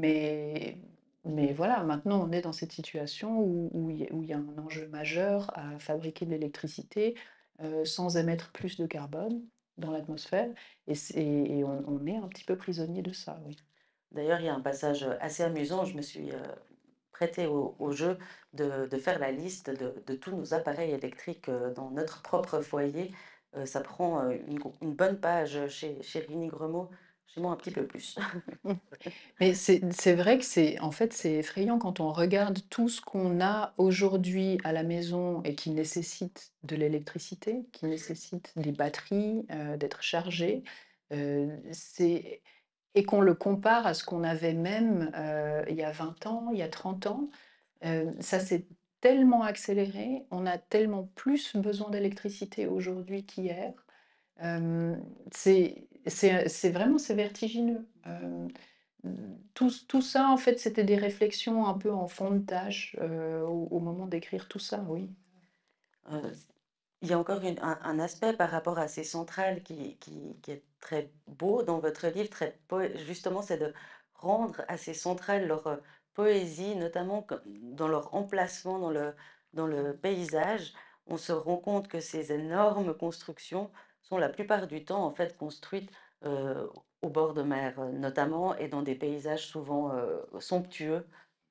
Speaker 2: mais mais voilà, maintenant on est dans cette situation où où il y a où il y a un enjeu majeur à fabriquer de l'électricité, heu, sans émettre plus de carbone dans l'atmosphère et c'est et on on est un petit peu prisonnier de ça, oui.
Speaker 1: D'ailleurs, il y a un passage, assez amusant, je me suis, heu, prêtée au au jeu de de faire la liste de de tous nos appareils électriques, heu, dans notre propre foyer. Heu, ça prend, heu, une gro une bonne page, chez chez Rini Gremot, chez moi un petit peu plus.
Speaker 2: Mmh. Mais c'est c'est vrai que c'est en fait, c'est effrayant quand on regarde tout ce qu'on a aujourd'hui à la maison et qui nécessite de l'électricité, qui nécessite des batteries, heu, d'être chargé. Heu, c'est et qu'on le compare à ce qu'on avait même, heu, il y a vingt ans, il y a trente ans, heu, ça s'est tellement accéléré. On a tellement plus besoin d'électricité aujourd'hui qu'hier. Hem, c'est c'est c'est vraiment c'est vertigineux. Hem, tout tout ça, en fait, c'était des réflexions un peu en fond de tâche, heu, au au moment d'écrire tout ça, oui.
Speaker 1: Heu, il y a encore une un un aspect par rapport à ces centrales qui qui qui est très beau dans votre livre, très poé justement, c'est de rendre à ces centrales leur, heu, poésie, notamment comme dans leur emplacement dans le dans le paysage. On se rend compte que ces énormes constructions sont la plupart du temps, en fait, construites, heu, au bord de mer, heu, notamment et dans des paysages souvent, heu, somptueux.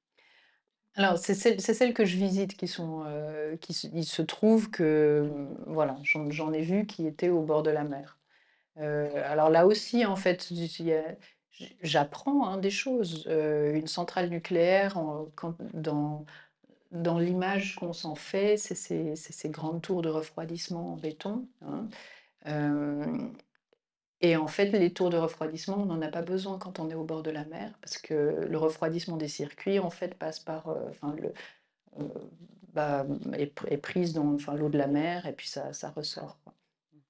Speaker 2: Alors c'est celles c'est celles que je visite qui sont, heu, qui se il se trouve que,
Speaker 1: Mmh.
Speaker 2: mmh, voilà, j'en j'en ai vu qui étaient au bord de la mer. Heu, alors là aussi, en fait, j il y a j j'apprends, hein, des choses. Heu, une centrale nucléaire en quand dans dans l'image qu'on s'en fait, c'est ces c'est ces grandes tours de refroidissement en béton, hein. Hem et en fait, les tours de refroidissement, on n'en a pas besoin quand on est au bord de la mer parce que le refroidissement des circuits, en fait, passe par, heu, enfin le heu, bah, est p est prise dans enfin l'eau de la mer et puis ça ça ressort, quoi.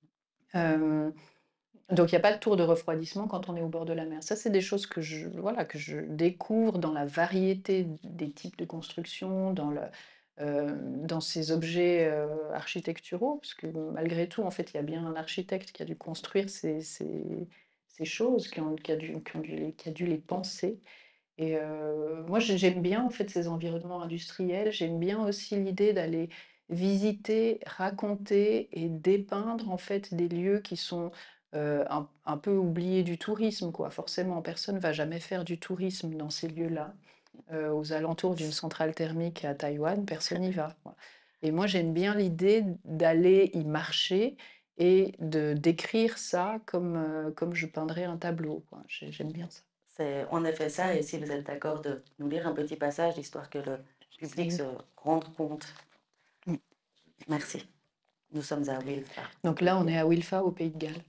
Speaker 2: Hem Donc il y a pas de tour de refroidissement quand on est au bord de la mer. Ça, c'est des choses que je voilà, que je découvre dans la variété des types de construction, dans le, hem, dans ces objets, heu, architecturaux, parce que malgré tout, en fait, il y a bien un architecte qui a dû construire ces ces ces choses, qui ont qui a dû qui ont dû les qui a dû les penser et heu, moi, j'ai j'aime bien, en fait, ces environnements industriels. J'aime bien aussi l'idée d'aller visiter, raconter et dépeindre, en fait, des lieux qui sont, heu, un un peu oubliés du tourisme, quoi. Forcément, personne va jamais faire du tourisme dans ces lieux-là. Heu, aux alentours d'une centrale thermique à Taïwan, personne n'y va, quoi. Et moi, j'aime bien l'idée d'aller y marcher et de décrire ça comme, heu, comme je peindrais un tableau, quoi. J'ai j'aime bien ça.
Speaker 1: C'est en effet ça et si vous êtes d'accord de nous lire un petit passage, histoire que le public se
Speaker 2: Ex
Speaker 1: rende compte.
Speaker 2: mmh.
Speaker 1: Merci. Nous sommes à Wilfa.
Speaker 2: Donc là, on est à Wilfa, au Pays de Galles.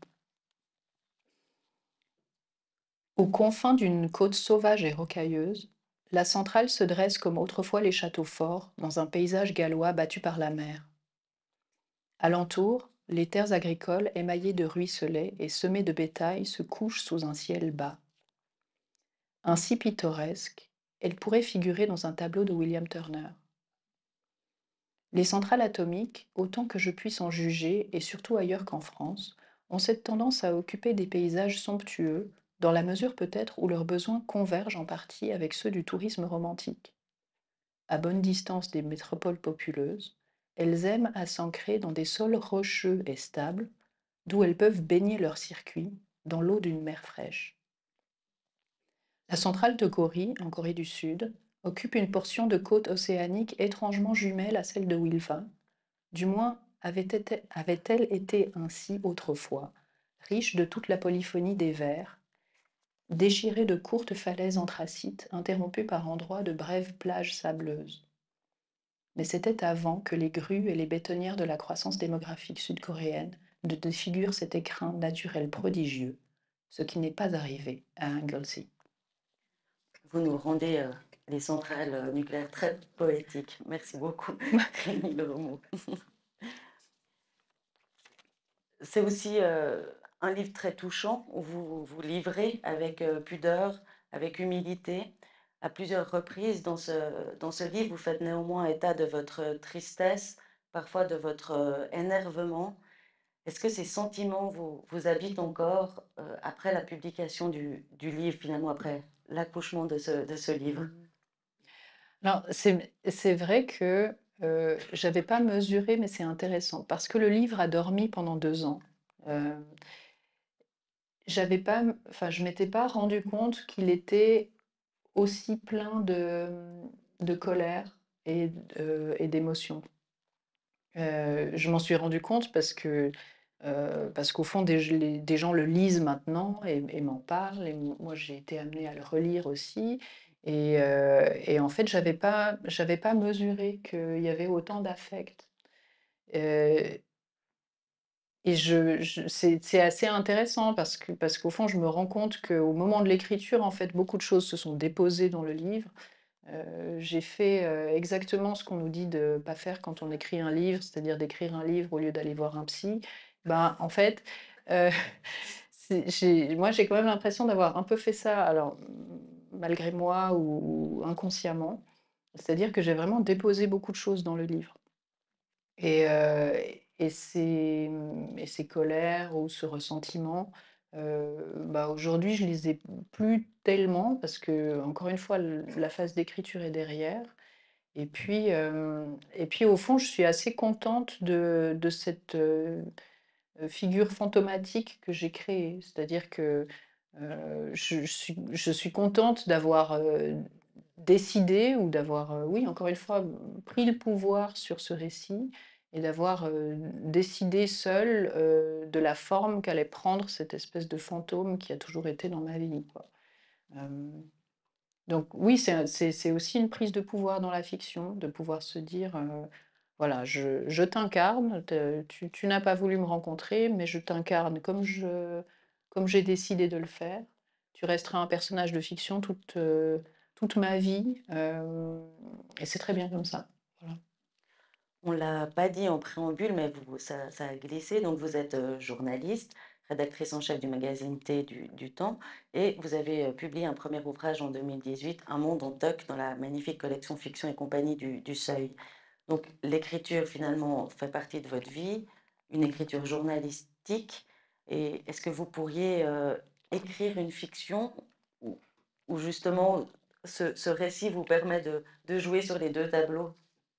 Speaker 2: Aux confins d'une côte sauvage et rocailleuse, la centrale se dresse comme autrefois les châteaux forts, dans un paysage gallois battu par la mer. Alentour, les terres agricoles émaillées de ruisselets et semées de bétail se couchent sous un ciel bas. Ainsi pittoresque, elle pourrait figurer dans un tableau de William Turner. Les centrales atomiques, autant que je puisse en juger, et surtout ailleurs qu'en France, ont cette tendance à occuper des paysages somptueux, dans la mesure peut-être où leurs besoins convergent en partie avec ceux du tourisme romantique. À bonne distance des métropoles populeuses, elles aiment à s'ancrer dans des sols rocheux et stables, d'où elles peuvent baigner leur circuit dans l'eau d'une mer fraîche. La centrale de Gori, en Corée du Sud, occupe une portion de côte océanique étrangement jumelle à celle de Wilfa. Du moins avait-elle avait-elle été ainsi autrefois, riche de toute la polyphonie des vers, déchirée de courtes falaises anthracites interrompues par endroits de brèves plages sableuses. Mais c'était avant que les grues et les bétonnières de la croissance démographique sud-coréenne ne défigurent cet écrin naturel prodigieux, ce qui n'est pas arrivé à Anglesey.
Speaker 1: Vous nous rendez euh, les centrales euh, nucléaires très poétiques. Merci beaucoup, Rémi Leroux. C'est aussi euh, un livre très touchant où vous vous livrez avec euh, pudeur, avec humilité. À plusieurs reprises dans ce, dans ce livre, vous faites néanmoins état de votre tristesse, parfois de votre euh, énervement. Est-ce que ces sentiments vous, vous habitent encore euh, après la publication du, du livre, finalement après l'accouchement de ce, de ce livre?
Speaker 2: Alors, c'est c'est vrai que euh, j'avais pas mesuré, mais c'est intéressant, parce que le livre a dormi pendant deux ans. Euh, j'avais pas, enfin, je m'étais pas rendu compte qu'il était aussi plein de, de colère et, d- et d'émotions. Heu, je m'en suis rendu compte parce que, heu, parce qu'au fond des les des gens le lisent maintenant et et m'en parlent et m moi j'ai été amenée à le relire aussi et heu et en fait j'avais pas j'avais pas mesuré qu'il y avait autant d'affect. Heu et je je c'est c'est assez intéressant parce que parce qu'au fond je me rends compte qu'au moment de l'écriture, en fait, beaucoup de choses se sont déposées dans le livre. Heu, j'ai fait, heu, exactement ce qu'on nous dit de pas faire quand on écrit un livre, c'est-à-dire d'écrire un livre au lieu d'aller voir un psy. Ben, en fait, heu, c'est j'ai moi, j'ai quand même l'impression d'avoir un peu fait ça, alors, mmh, malgré moi ou ou inconsciemment. C'est-à-dire que j'ai vraiment déposé beaucoup de choses dans le livre et heu et ces, mmh et ces colères ou ce ressentiment, heu, bah, aujourd'hui, je les ai plus tellement parce que encore une fois, l la phase d'écriture est derrière et puis, hem et puis au fond, je suis assez contente de de cette, heu heu, figure fantomatique que j'ai créée. C'est-à-dire que, heu, je je suis je suis contente d'avoir, heu, décidé ou d'avoir, heu, oui, encore une fois, mmh, pris le pouvoir sur ce récit et d'avoir, heu, décidé seule, heu, de la forme qu'allait prendre cette espèce de fantôme qui a toujours été dans ma vie, quoi. Hem donc oui, c'est un c'est c'est aussi une prise de pouvoir dans la fiction, de pouvoir se dire, heu: «Voilà, je je t'incarne, te tu tu n'as pas voulu me rencontrer, mais je t'incarne comme je comme j'ai décidé de le faire. Tu resteras un personnage de fiction toute, heu, toute ma vie, hem, et c'est très bien comme ça». Voilà.
Speaker 1: On l'a pas dit en préambule, mais vous ça ça a glissé, donc vous êtes, heu, journaliste, rédactrice en chef du magazine T du du Temps et vous avez, heu, publié un premier ouvrage en deux mille dix-huit, Un monde en toc, dans la magnifique collection Fiction et compagnie du du Seuil. Donc l'écriture finalement fait partie de votre vie, une écriture journalistique et est-ce que vous pourriez, heu, écrire une fiction où où justement ce ce récit vous permet de de jouer sur les deux tableaux?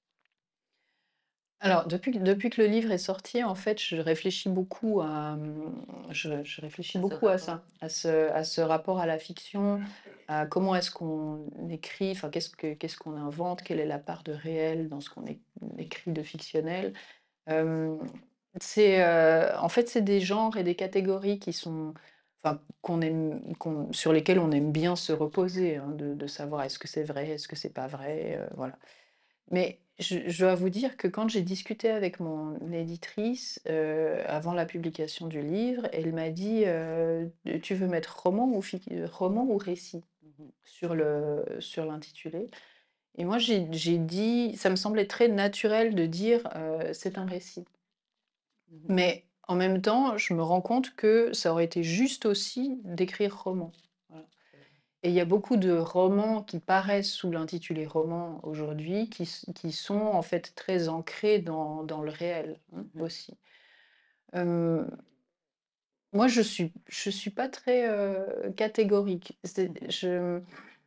Speaker 2: Alors depuis que depuis que le livre est sorti, en fait, je réfléchis beaucoup à, mmh, je je réfléchis
Speaker 1: À ce
Speaker 2: beaucoup à
Speaker 1: rapport?
Speaker 2: ça, à ce à ce rapport à la fiction, à comment est-ce qu'on écrit, enfin, qu'est-ce que qu'est-ce qu'on invente, quelle est la part de réel dans ce qu'on é écrit de fictionnel. Hem, c'est, heu, en fait, c'est des genres et des catégories qui sont enfin, qu'on aime qu'on sur lesquels on aime bien se reposer, hein, de de savoir est-ce que c'est vrai, est-ce que c'est pas vrai, heu, voilà. Mais je je dois vous dire que quand j'ai discuté avec mon éditrice, heu, avant la publication du livre, elle m'a dit, heu: «Tu veux mettre roman ou fic heu, roman ou récit?»
Speaker 1: Mmh.
Speaker 2: sur le sur l'intitulé et moi j'ai j'ai dit ça me semblait très naturel de dire, heu: «C'est un récit».
Speaker 1: Mmh.
Speaker 2: Mais en même temps, je me rends compte que ça aurait été juste aussi d'écrire roman. Voilà. Et il y a beaucoup de romans qui paraissent sous l'intitulé roman aujourd'hui, qui s qui sont en fait très ancrés dans dans le réel, hein,
Speaker 1: Mmh.
Speaker 2: aussi. Hem, Moi je suis je suis pas très, heu, catégorique. C'est
Speaker 1: Mmh.
Speaker 2: je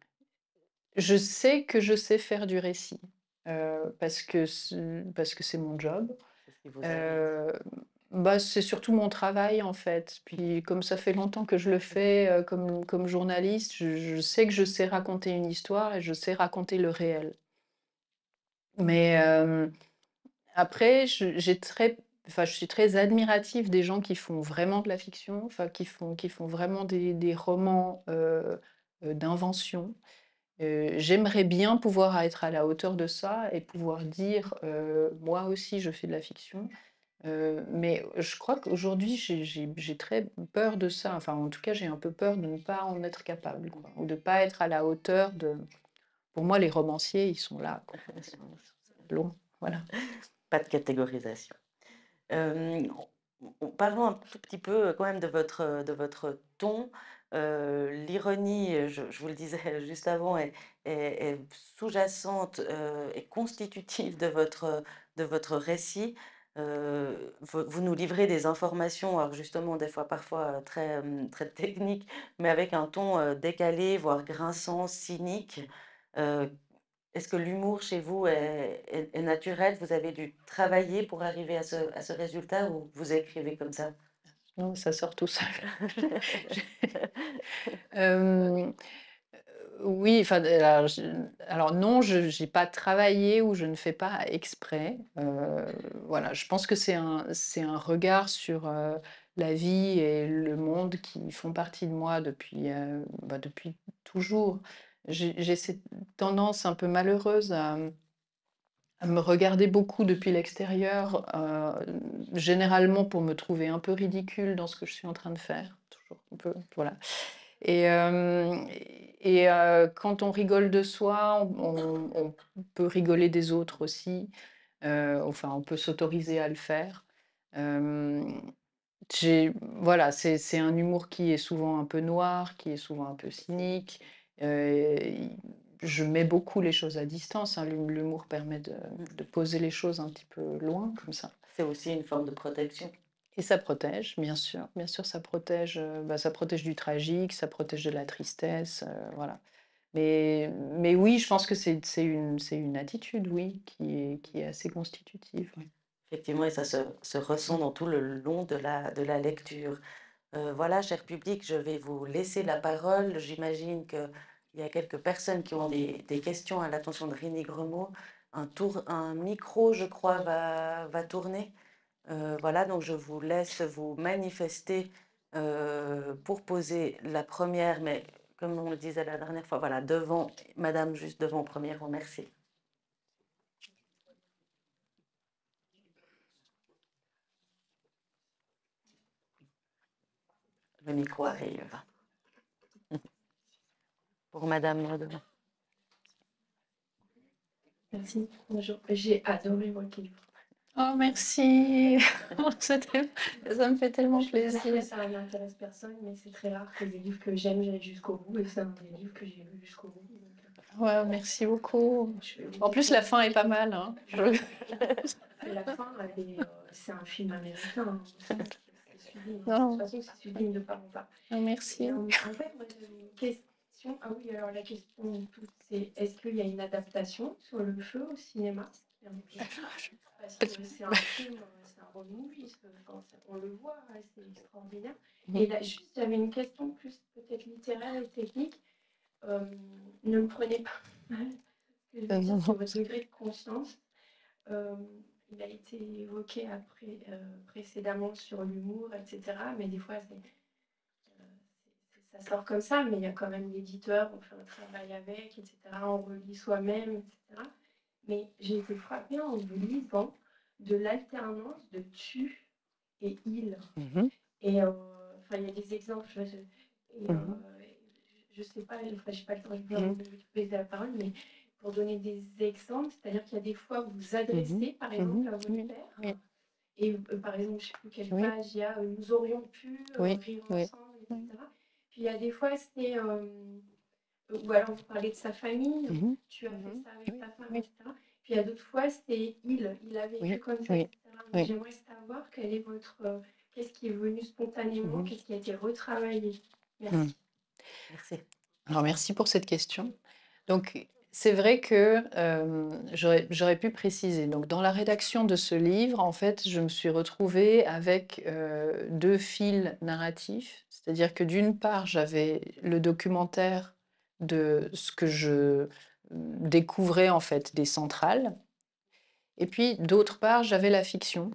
Speaker 2: je sais que je sais faire du récit, heu, parce que ce parce que c'est mon job.
Speaker 1: C'est ce qui vous habite.
Speaker 2: Heu, Bah, c'est surtout mon travail, en fait. Puis comme ça fait longtemps que je le fais, heu, comme comme journaliste, je je sais que je sais raconter une histoire et je sais raconter le réel. Mais, hem, après je j'ai très enfin, je suis très admirative des gens qui font vraiment de la fiction, enfin qui font qui font vraiment des des romans, heu heu, d'invention. Heu, j'aimerais bien pouvoir être à la hauteur de ça et pouvoir dire, heu: «Moi aussi je fais de la fiction». Heu, mais je crois qu'aujourd'hui, j'ai j'ai j'ai très peur de ça. Enfin, en tout cas, j'ai un peu peur de ne pas en être capable, quoi, ou de pas être à la hauteur de pour moi, les romanciers, ils sont là, quoi. Ils sont ils sont longs, voilà.
Speaker 1: Pas de catégorisation. Hem, on on Parlons un tout petit peu, heu, quand même de votre, heu, de votre ton. Heu, l'ironie, heu, je je vous le disais juste avant, est est est sous-jacente, heu, et constitutive de votre, de votre récit. Heu, vous vous nous livrez des informations, alors justement des fois parfois, heu, très, hem, très techniques, mais avec un ton, heu, décalé, voire grinçant, cynique. Heu Est-ce que l'humour chez vous est est est naturel? Vous avez dû travailler pour arriver à ce à ce résultat ou vous écrivez comme ça?
Speaker 2: Non, ça sort tout seul. Hem, oui, enfin, alors je alors non, je j'ai pas travaillé ou je ne fais pas exprès. Heu, voilà, je pense que c'est un c'est un regard sur, heu, la vie et le monde qui font partie de moi depuis, heu, bah, depuis toujours. J'ai j'ai cette tendance un peu malheureuse à, mmh, à me regarder beaucoup depuis l'extérieur, heu, généralement pour me trouver un peu ridicule dans ce que je suis en train de faire, toujours un peu, voilà. Et hem et heu, quand on rigole de soi, on on on peut rigoler des autres aussi, heu, enfin, on peut s'autoriser à le faire. Hem, j'ai Voilà, c'est c'est un humour qui est souvent un peu noir, qui est souvent un peu cynique, heu, i je mets beaucoup les choses à distance, hein. L'hum l'humour permet de
Speaker 1: Mmh.
Speaker 2: de poser les choses un petit peu loin comme ça.
Speaker 1: C'est aussi une forme de protection.
Speaker 2: Et ça protège, bien sûr, bien sûr, ça protège, heu, bah, ça protège du tragique, ça protège de la tristesse, heu, voilà. Mais mais oui, je pense que c'est c'est une c'est une attitude, oui, qui est qui est assez constitutive, oui.
Speaker 1: Effectivement, et ça se se ressent dans tout le long de la de la lecture. Heu, voilà, cher public, je vais vous laisser la parole. J'imagine qu'il y a quelques personnes qui ont des des questions à l'attention de Rémi Gremaud. Un tour un micro, je crois, va va tourner. Heu, voilà, donc je vous laisse vous manifester, heu, pour poser la première, mais comme on le disait la dernière fois, voilà, devant madame, juste devant au premier rang, merci. Le micro arrive. Pour madame, là devant.
Speaker 3: Merci, bonjour. J'ai adoré votre livre.
Speaker 2: Oh merci! C'était Ça me fait tellement
Speaker 3: Je peux dire que
Speaker 2: plaisir.
Speaker 3: ça n'intéresse personne, mais c'est très rare que les livres que j'aime, j'aille jusqu'au bout, et c'est un des livres que j'ai lu jusqu'au bout. Donc,
Speaker 2: Ouais, merci beaucoup.
Speaker 3: euh, je vais vous
Speaker 2: En
Speaker 3: dire
Speaker 2: plus,
Speaker 3: que
Speaker 2: la fin est pas mal, hein. Je
Speaker 3: la fin, elle est, euh, c'est un film américain, hein. C'est sublime. De toute
Speaker 2: non,
Speaker 3: façon, c'est sublime, ne parlons pas.
Speaker 2: non,
Speaker 3: Et,
Speaker 2: merci.
Speaker 3: euh, en fait, moi, j'avais une question. Ah oui, alors la question toute, c'est est-ce qu'il y a une adaptation sur le feu au cinéma? Parce que c'est un film, euh, c'est un road movie, ce- enfin, c'est- on le voit, hein, c'est extraordinaire. Et là, juste, j'avais une question plus peut-être littéraire et technique. Euh, ne me prenez pas mal. Ce que je veux
Speaker 2: Euh,
Speaker 3: dire,
Speaker 2: non,
Speaker 3: c'est
Speaker 2: non.
Speaker 3: votre degré de conscience. Euh, il a été évoqué après, euh, précédemment sur l'humour, et cetera. Mais des fois, c'est, euh, c'est- c'est- ça sort comme ça, mais il y a quand même l'éditeur, on fait un travail avec, et cetera. On relit soi-même, et cetera. Mais j'ai été frappée en vous lisant de l'alternance de tu et il.
Speaker 2: Mmh.
Speaker 3: Et euh, enfin, il y a des exemples. Je, et, euh,
Speaker 2: Mmh.
Speaker 3: je sais pas, enfin, je sais pas le temps de
Speaker 2: Mmh.
Speaker 3: vous poser la parole, mais pour donner des exemples, c'est-à-dire qu'il y a des fois où vous vous
Speaker 2: Mmh.
Speaker 3: adressez, par exemple,
Speaker 2: Mmh.
Speaker 3: à votre
Speaker 2: Oui,
Speaker 3: père,
Speaker 2: oui,
Speaker 3: et euh, par exemple, je sais plus quelle
Speaker 2: oui,
Speaker 3: page, il y a euh, nous aurions pu euh,
Speaker 2: oui,
Speaker 3: rire
Speaker 2: oui,
Speaker 3: ensemble,
Speaker 2: oui.
Speaker 3: et cetera. Puis il y a des fois, c'est. Euh, ou alors vous parlez de sa famille,
Speaker 2: Mmh.
Speaker 3: tu as fait
Speaker 2: Mmh.
Speaker 3: ça avec
Speaker 2: Oui,
Speaker 3: ta femme,
Speaker 2: oui,
Speaker 3: et cetera. Puis il y a d'autres fois, c'est il, il a vécu
Speaker 2: oui,
Speaker 3: comme ça,
Speaker 2: oui,
Speaker 3: et cetera. Mais
Speaker 2: oui.
Speaker 3: j'aimerais savoir quel est votre. Euh, qu'est-ce qui est venu spontanément,
Speaker 2: Mmh.
Speaker 3: qu'est-ce qui a été retravaillé.
Speaker 2: Mmh.
Speaker 3: Merci.
Speaker 1: Merci.
Speaker 2: Alors merci pour cette question. Donc c'est vrai que, hem, j'aurais j'aurais pu préciser. Donc dans la rédaction de ce livre, en fait, je me suis retrouvée avec, heu, deux fils narratifs. C'est-à-dire que d'une part, j'avais le documentaire de ce que je, mmh, découvrais en fait des centrales et puis d'autre part, j'avais la fiction,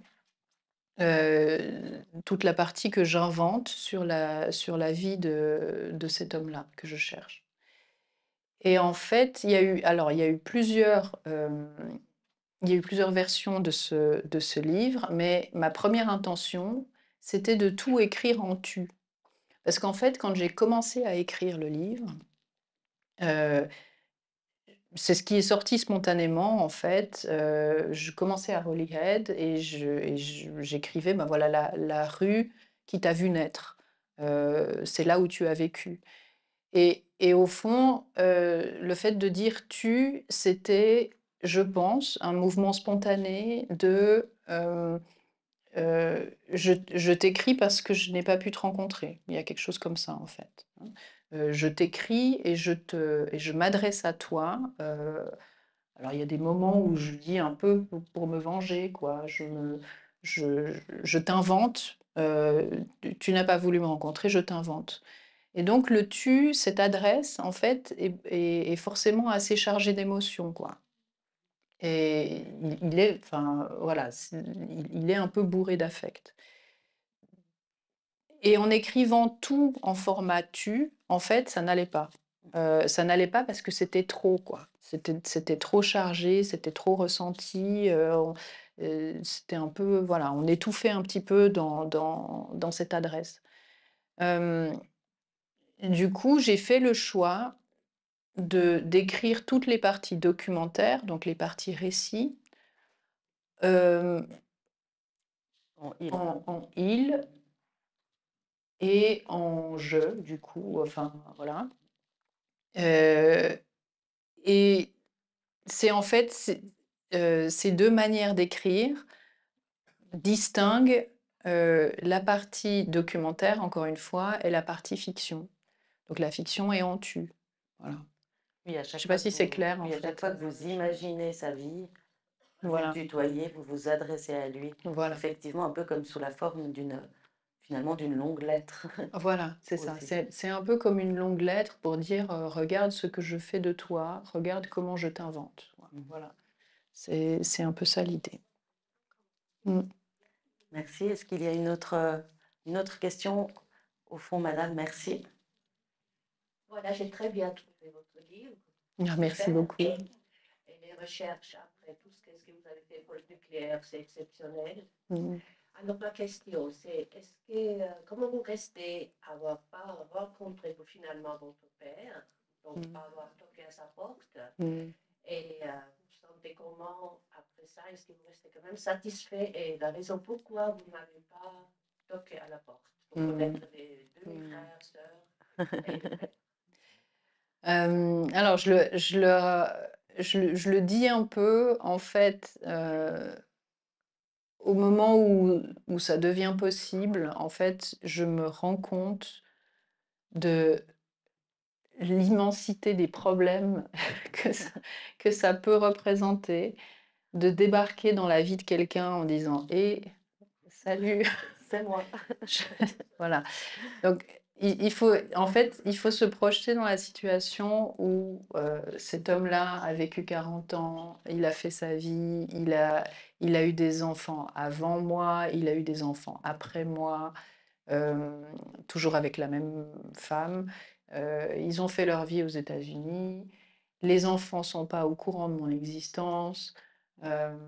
Speaker 2: heu, toute la partie que j'invente sur la sur la vie de de cet homme-là que je cherche. Et en fait, il y a eu alors il y a eu plusieurs, hem, il y a eu plusieurs versions de ce de ce livre, mais ma première intention, c'était de tout écrire en «tu». Parce qu'en fait, quand j'ai commencé à écrire le livre, heu, c'est ce qui est sorti spontanément en fait, heu, je commençais à Holyhead et je et je j'écrivais, ben, voilà, la la rue qui t'a vu naître, heu, c'est là où tu as vécu. Et et au fond, heu, le fait de dire «tu», c'était, je pense, un mouvement spontané de, hem, heu, je je t'écris parce que je n'ai pas pu te rencontrer. Il y a quelque chose comme ça, en fait, hein. Heu, je t'écris et je te et je m'adresse à toi, heu, alors il y a des moments où je dis un peu pour pour me venger, quoi. Je me je je t'invente, heu, tu tu n'as pas voulu me rencontrer, je t'invente. Et donc le «tu», cette adresse, en fait, est est est forcément assez chargé d'émotions, quoi. Et il il est enfin, voilà, c'est il il est un peu bourré d'affect. Et en écrivant tout en format «tu», en fait, ça n'allait pas. Heu, ça n'allait pas parce que c'était trop, quoi. C'était c'était trop chargé, c'était trop ressenti, heu, on heu, c'était un peu voilà, on étouffait un petit peu dans dans dans cette adresse. Hem, du coup, j'ai fait le choix De d'écrire toutes les parties documentaires, donc les parties récits, hem,
Speaker 1: En il.
Speaker 2: en en il et en je, du coup, enfin, voilà. Heu et c'est en fait, c'est, heu, ces deux manières d'écrire distinguent, heu, la partie documentaire, encore une fois, et la partie fiction. Donc la fiction est en tu, voilà.
Speaker 1: Oui, à
Speaker 2: Je
Speaker 1: chaque
Speaker 2: sais pas
Speaker 1: fois que
Speaker 2: si c'est
Speaker 1: vous,
Speaker 2: clair, en
Speaker 1: oui, à chaque
Speaker 2: fait,
Speaker 1: fois
Speaker 2: heu,
Speaker 1: que vous imaginez sa vie, vous le
Speaker 2: voilà,
Speaker 1: tutoyez, vous vous adressez à lui,
Speaker 2: voilà.
Speaker 1: effectivement, un peu comme sous la forme d'une, finalement, d'une longue lettre
Speaker 2: Voilà, c'est ça.
Speaker 1: aussi.
Speaker 2: C'est c'est un peu comme une longue lettre pour dire, heu: «Regarde ce que je fais de toi, regarde comment je t'invente».
Speaker 1: Mhm.
Speaker 2: Voilà, c'est c'est un peu ça l'idée. Mmh.
Speaker 1: Merci. Est-ce qu'il y a une autre, euh, une autre question au fond, madame? Merci.
Speaker 4: Voilà, j'ai très bien trouvé votre livre.
Speaker 2: Ah, merci
Speaker 4: Super.
Speaker 2: beaucoup.
Speaker 4: Et les recherches après tout ce que, ce que vous avez fait pour le nucléaire, c'est exceptionnel.
Speaker 2: Mmh.
Speaker 4: Alors ma question, c'est est-ce que euh, comment vous restez à avoir pas rencontré vous, finalement votre père, donc
Speaker 2: Mmh.
Speaker 4: pas avoir toqué à sa porte,
Speaker 2: Mmh.
Speaker 4: et euh, vous vous sentez comment après ça? Est-ce que vous restez quand même satisfait? Et la raison pourquoi vous n'avez pas toqué à la porte pour
Speaker 2: Mmh.
Speaker 4: connaître les
Speaker 2: Mmh.
Speaker 4: demi-frères, sœurs et le père?
Speaker 2: Hem, alors je le je le je le je le dis un peu, en fait, heu, au moment où où ça devient possible, en fait, je me rends compte de l'immensité des problèmes que ça que ça peut représenter, de débarquer dans la vie de quelqu'un en disant: «Eh, salut!»
Speaker 1: C'est moi.
Speaker 2: je voilà. Donc il il faut en fait, il faut se projeter dans la situation où, heu, cet homme-là a vécu quarante ans, il a fait sa vie, il a il a eu des enfants avant moi, il a eu des enfants après moi, hem, toujours avec la même femme. Heu, ils ont fait leur vie aux États-Unis. les enfants sont pas au courant de mon existence, hem,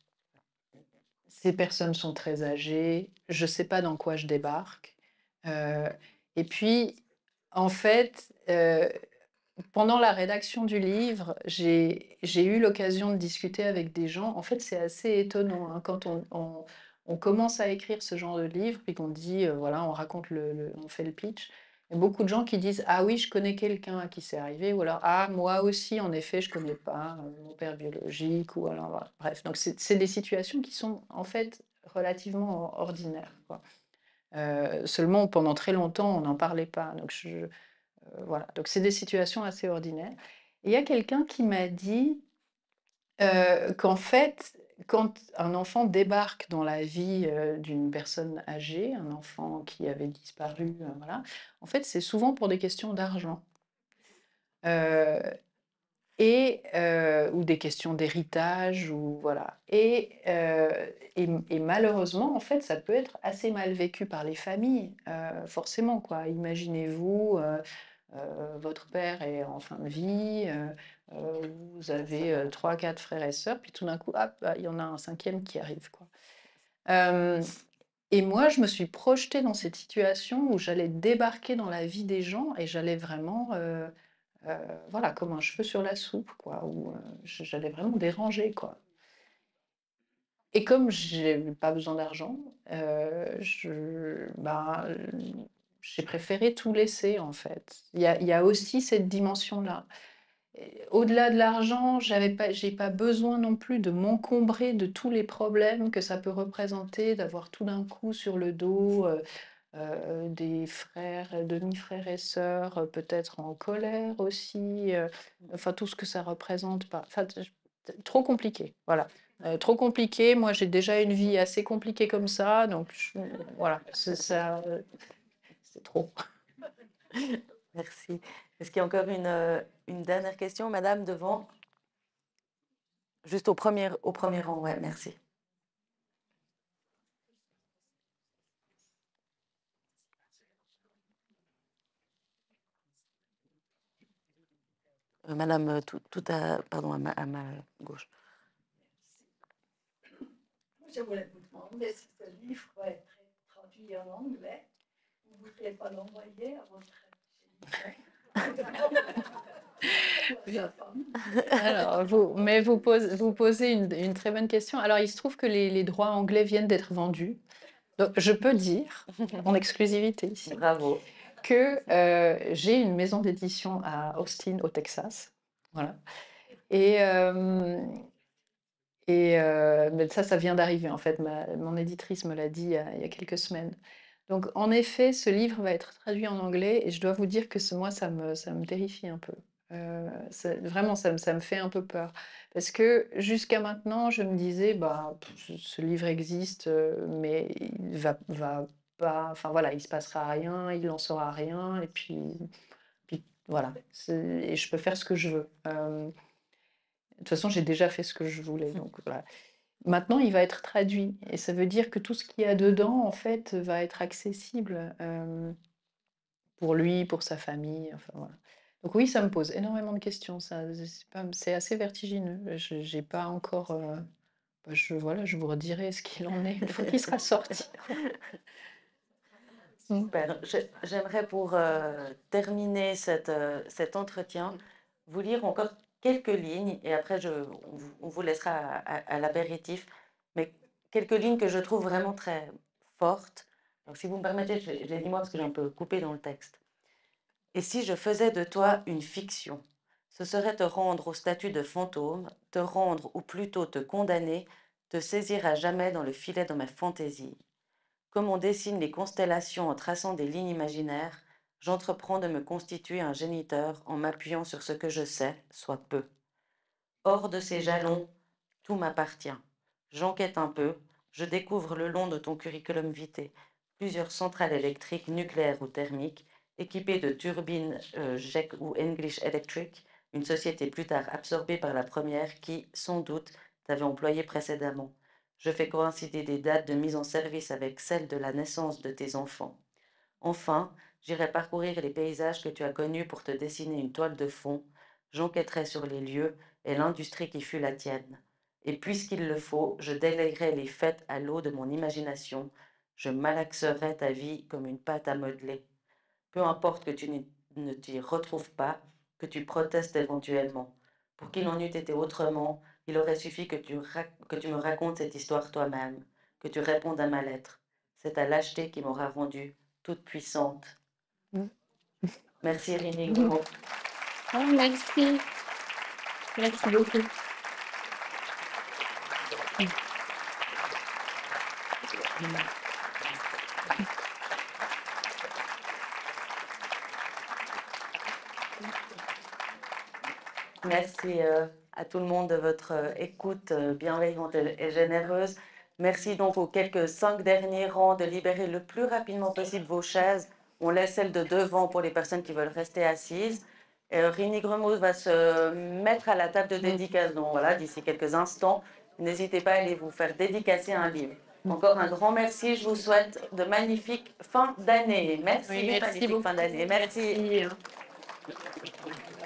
Speaker 2: ces personnes sont très âgées, je sais pas dans quoi je débarque, heu et puis, en fait, heu, pendant la rédaction du livre, j'ai j'ai eu l'occasion de discuter avec des gens. En fait, c'est assez étonnant, hein, quand on on on commence à écrire ce genre de livre, puis qu'on dit, heu, voilà, on raconte le le on fait le pitch. Il y a beaucoup de gens qui disent: «Ah oui, je connais quelqu'un à qui c'est arrivé» ou alors: «Ah moi aussi, en effet, je connais pas, heu, mon père biologique» ou alors voilà. Bref, donc c'est c'est des situations qui sont, en fait, relativement ordinaires, quoi. Heu, seulement pendant très longtemps, on n'en parlait pas, donc je Heu, voilà, donc c'est des situations assez ordinaires. Et il y a quelqu'un qui m'a dit, heu, qu'en fait, quand un enfant débarque dans la vie, heu, d'une personne âgée, un enfant qui avait disparu, heu, voilà, en fait, c'est souvent pour des questions d'argent. Heu et heu, ou des questions d'héritage ou voilà et heu et m et malheureusement, en fait, ça peut être assez mal vécu par les familles, heu, forcément, quoi. Imaginez-vous, heu heu, votre père est en fin de vie, heu heu, vous avez, heu, trois quatre frères et sœurs, puis tout d'un coup, hop, bah, il y en a un cinquième qui arrive, quoi. Hem et moi, je me suis projetée dans cette situation où j'allais débarquer dans la vie des gens et j'allais vraiment, heu heu, voilà, comme un cheveu sur la soupe, quoi, où, heu, j j'allais vraiment déranger, quoi. Et comme j'ai pas besoin d'argent, heu, je bah, heu, j'ai préféré tout laisser, en fait. Il y a il y a aussi cette dimension-là. Et au-delà de l'argent, j'avais pas j'ai pas besoin non plus de m'encombrer de tous les problèmes que ça peut représenter, d'avoir tout d'un coup sur le dos, heu heu, des frères, heu, demi-frères et sœurs, heu, peut-être en colère aussi, heu, enfin tout ce que ça représente pas enfin t j trop compliqué, voilà. Heu, trop compliqué, moi j'ai déjà une vie assez compliquée comme ça, donc je voilà, c'est ça, heu, c'est trop.
Speaker 1: Merci. Est-ce qu'il y a encore une, heu, une dernière question, madame, devant? Juste au premier au premier rang, ouais, merci. Heu, madame, heu, tout tout à pardon, à ma à ma gauche.
Speaker 5: Je voulais vous demander si ce livre va être traduit en anglais. Vous ne voudriez pas l'envoyer à votre
Speaker 2: Bien. Alors vous mais vous pose vous posez une une très bonne question. Alors il se trouve que les les droits anglais viennent d'être vendus. Donc je peux dire, en exclusivité ici,
Speaker 1: Bravo.
Speaker 2: que, heu, j'ai une maison d'édition à Austin, au Texas. Voilà et hem et heu, mais ça, ça vient d'arriver en fait. Ma mon éditrice me l'a dit il y a il y a quelques semaines. Donc en effet, ce livre va être traduit en anglais et je dois vous dire que ce moi, ça me ça me terrifie un peu. Heu, c'est vraiment, ça me ça me fait un peu peur. Parce que jusqu'à maintenant, je me disais: «Bah, ce ce livre existe, heu, mais il va va pas enfin voilà, il se passera rien, il en saura rien et puis puis voilà, c'est et je peux faire ce que je veux». Hem, de toute façon, j'ai déjà fait ce que je voulais, donc voilà. Maintenant, il va être traduit et ça veut dire que tout ce qu'il y a dedans, en fait, va être accessible, hem, pour lui, pour sa famille, enfin voilà. Donc oui, ça me pose énormément de questions, ça, c'est pas c'est assez vertigineux. Je j'ai pas encore, heu, bah, je voilà, je vous redirai ce qu'il en est une fois qu'il sera sorti. Mmh.
Speaker 1: Super. Je j'aimerais pour, heu, terminer cet, heu, cet entretien, vous lire encore quelques lignes et après je on vous on vous laissera à à à l'apéritif, mais quelques lignes que je trouve vraiment très fortes. Donc si vous me permettez, je les je les lis moi parce que j'ai un peu coupé dans le texte. «Et si je faisais de toi une fiction, ce serait te rendre au statut de fantôme, te rendre ou plutôt te condamner, te saisir à jamais dans le filet de ma fantaisie. Comme on dessine les constellations en traçant des lignes imaginaires, j'entreprends de me constituer un géniteur en m'appuyant sur ce que je sais, soit peu. Hors de ces jalons, tout m'appartient. J'enquête un peu, je découvre le long de ton curriculum vitae plusieurs centrales électriques nucléaires ou thermiques, équipées de turbines euh, G E C ou English Electric, une société plus tard absorbée par la première qui, sans doute, t'avait employé précédemment. Je fais coïncider des dates de mise en service avec celles de la naissance de tes enfants. Enfin, j'irai parcourir les paysages que tu as connus pour te dessiner une toile de fond. j'enquêterai sur les lieux et l'industrie qui fut la tienne. Et puisqu'il le faut, je délèguerai les fêtes à l'eau de mon imagination, je malaxerai ta vie comme une pâte à modeler. Peu importe que tu n'y- ne t'y retrouves pas, que tu protestes éventuellement. Pour qu'il en eût été autrement, il aurait suffi que tu, rac- que tu me racontes cette histoire toi-même, que tu répondes à ma lettre. C'est ta lâcheté qui m'aura rendue toute puissante.
Speaker 2: Mm.
Speaker 1: Merci Rini Gros.
Speaker 2: Oh, merci. Merci beaucoup.
Speaker 1: Merci euh, à tout le monde de votre euh, écoute euh, bienveillante et, et généreuse. Merci donc aux quelques cinq derniers rangs de libérer le plus rapidement possible vos chaises. On laisse celles de devant pour les personnes qui veulent rester assises. Euh, Rini Gremos va se mettre à la table de dédicace, donc voilà, d'ici quelques instants. N'hésitez pas à aller vous faire dédicacer un livre. Encore un grand merci. Je vous souhaite de magnifiques fins d'année. Merci,
Speaker 2: Oui,
Speaker 1: une
Speaker 2: merci
Speaker 1: magnifique
Speaker 2: beaucoup.
Speaker 1: fin d'année. Merci.
Speaker 2: Merci.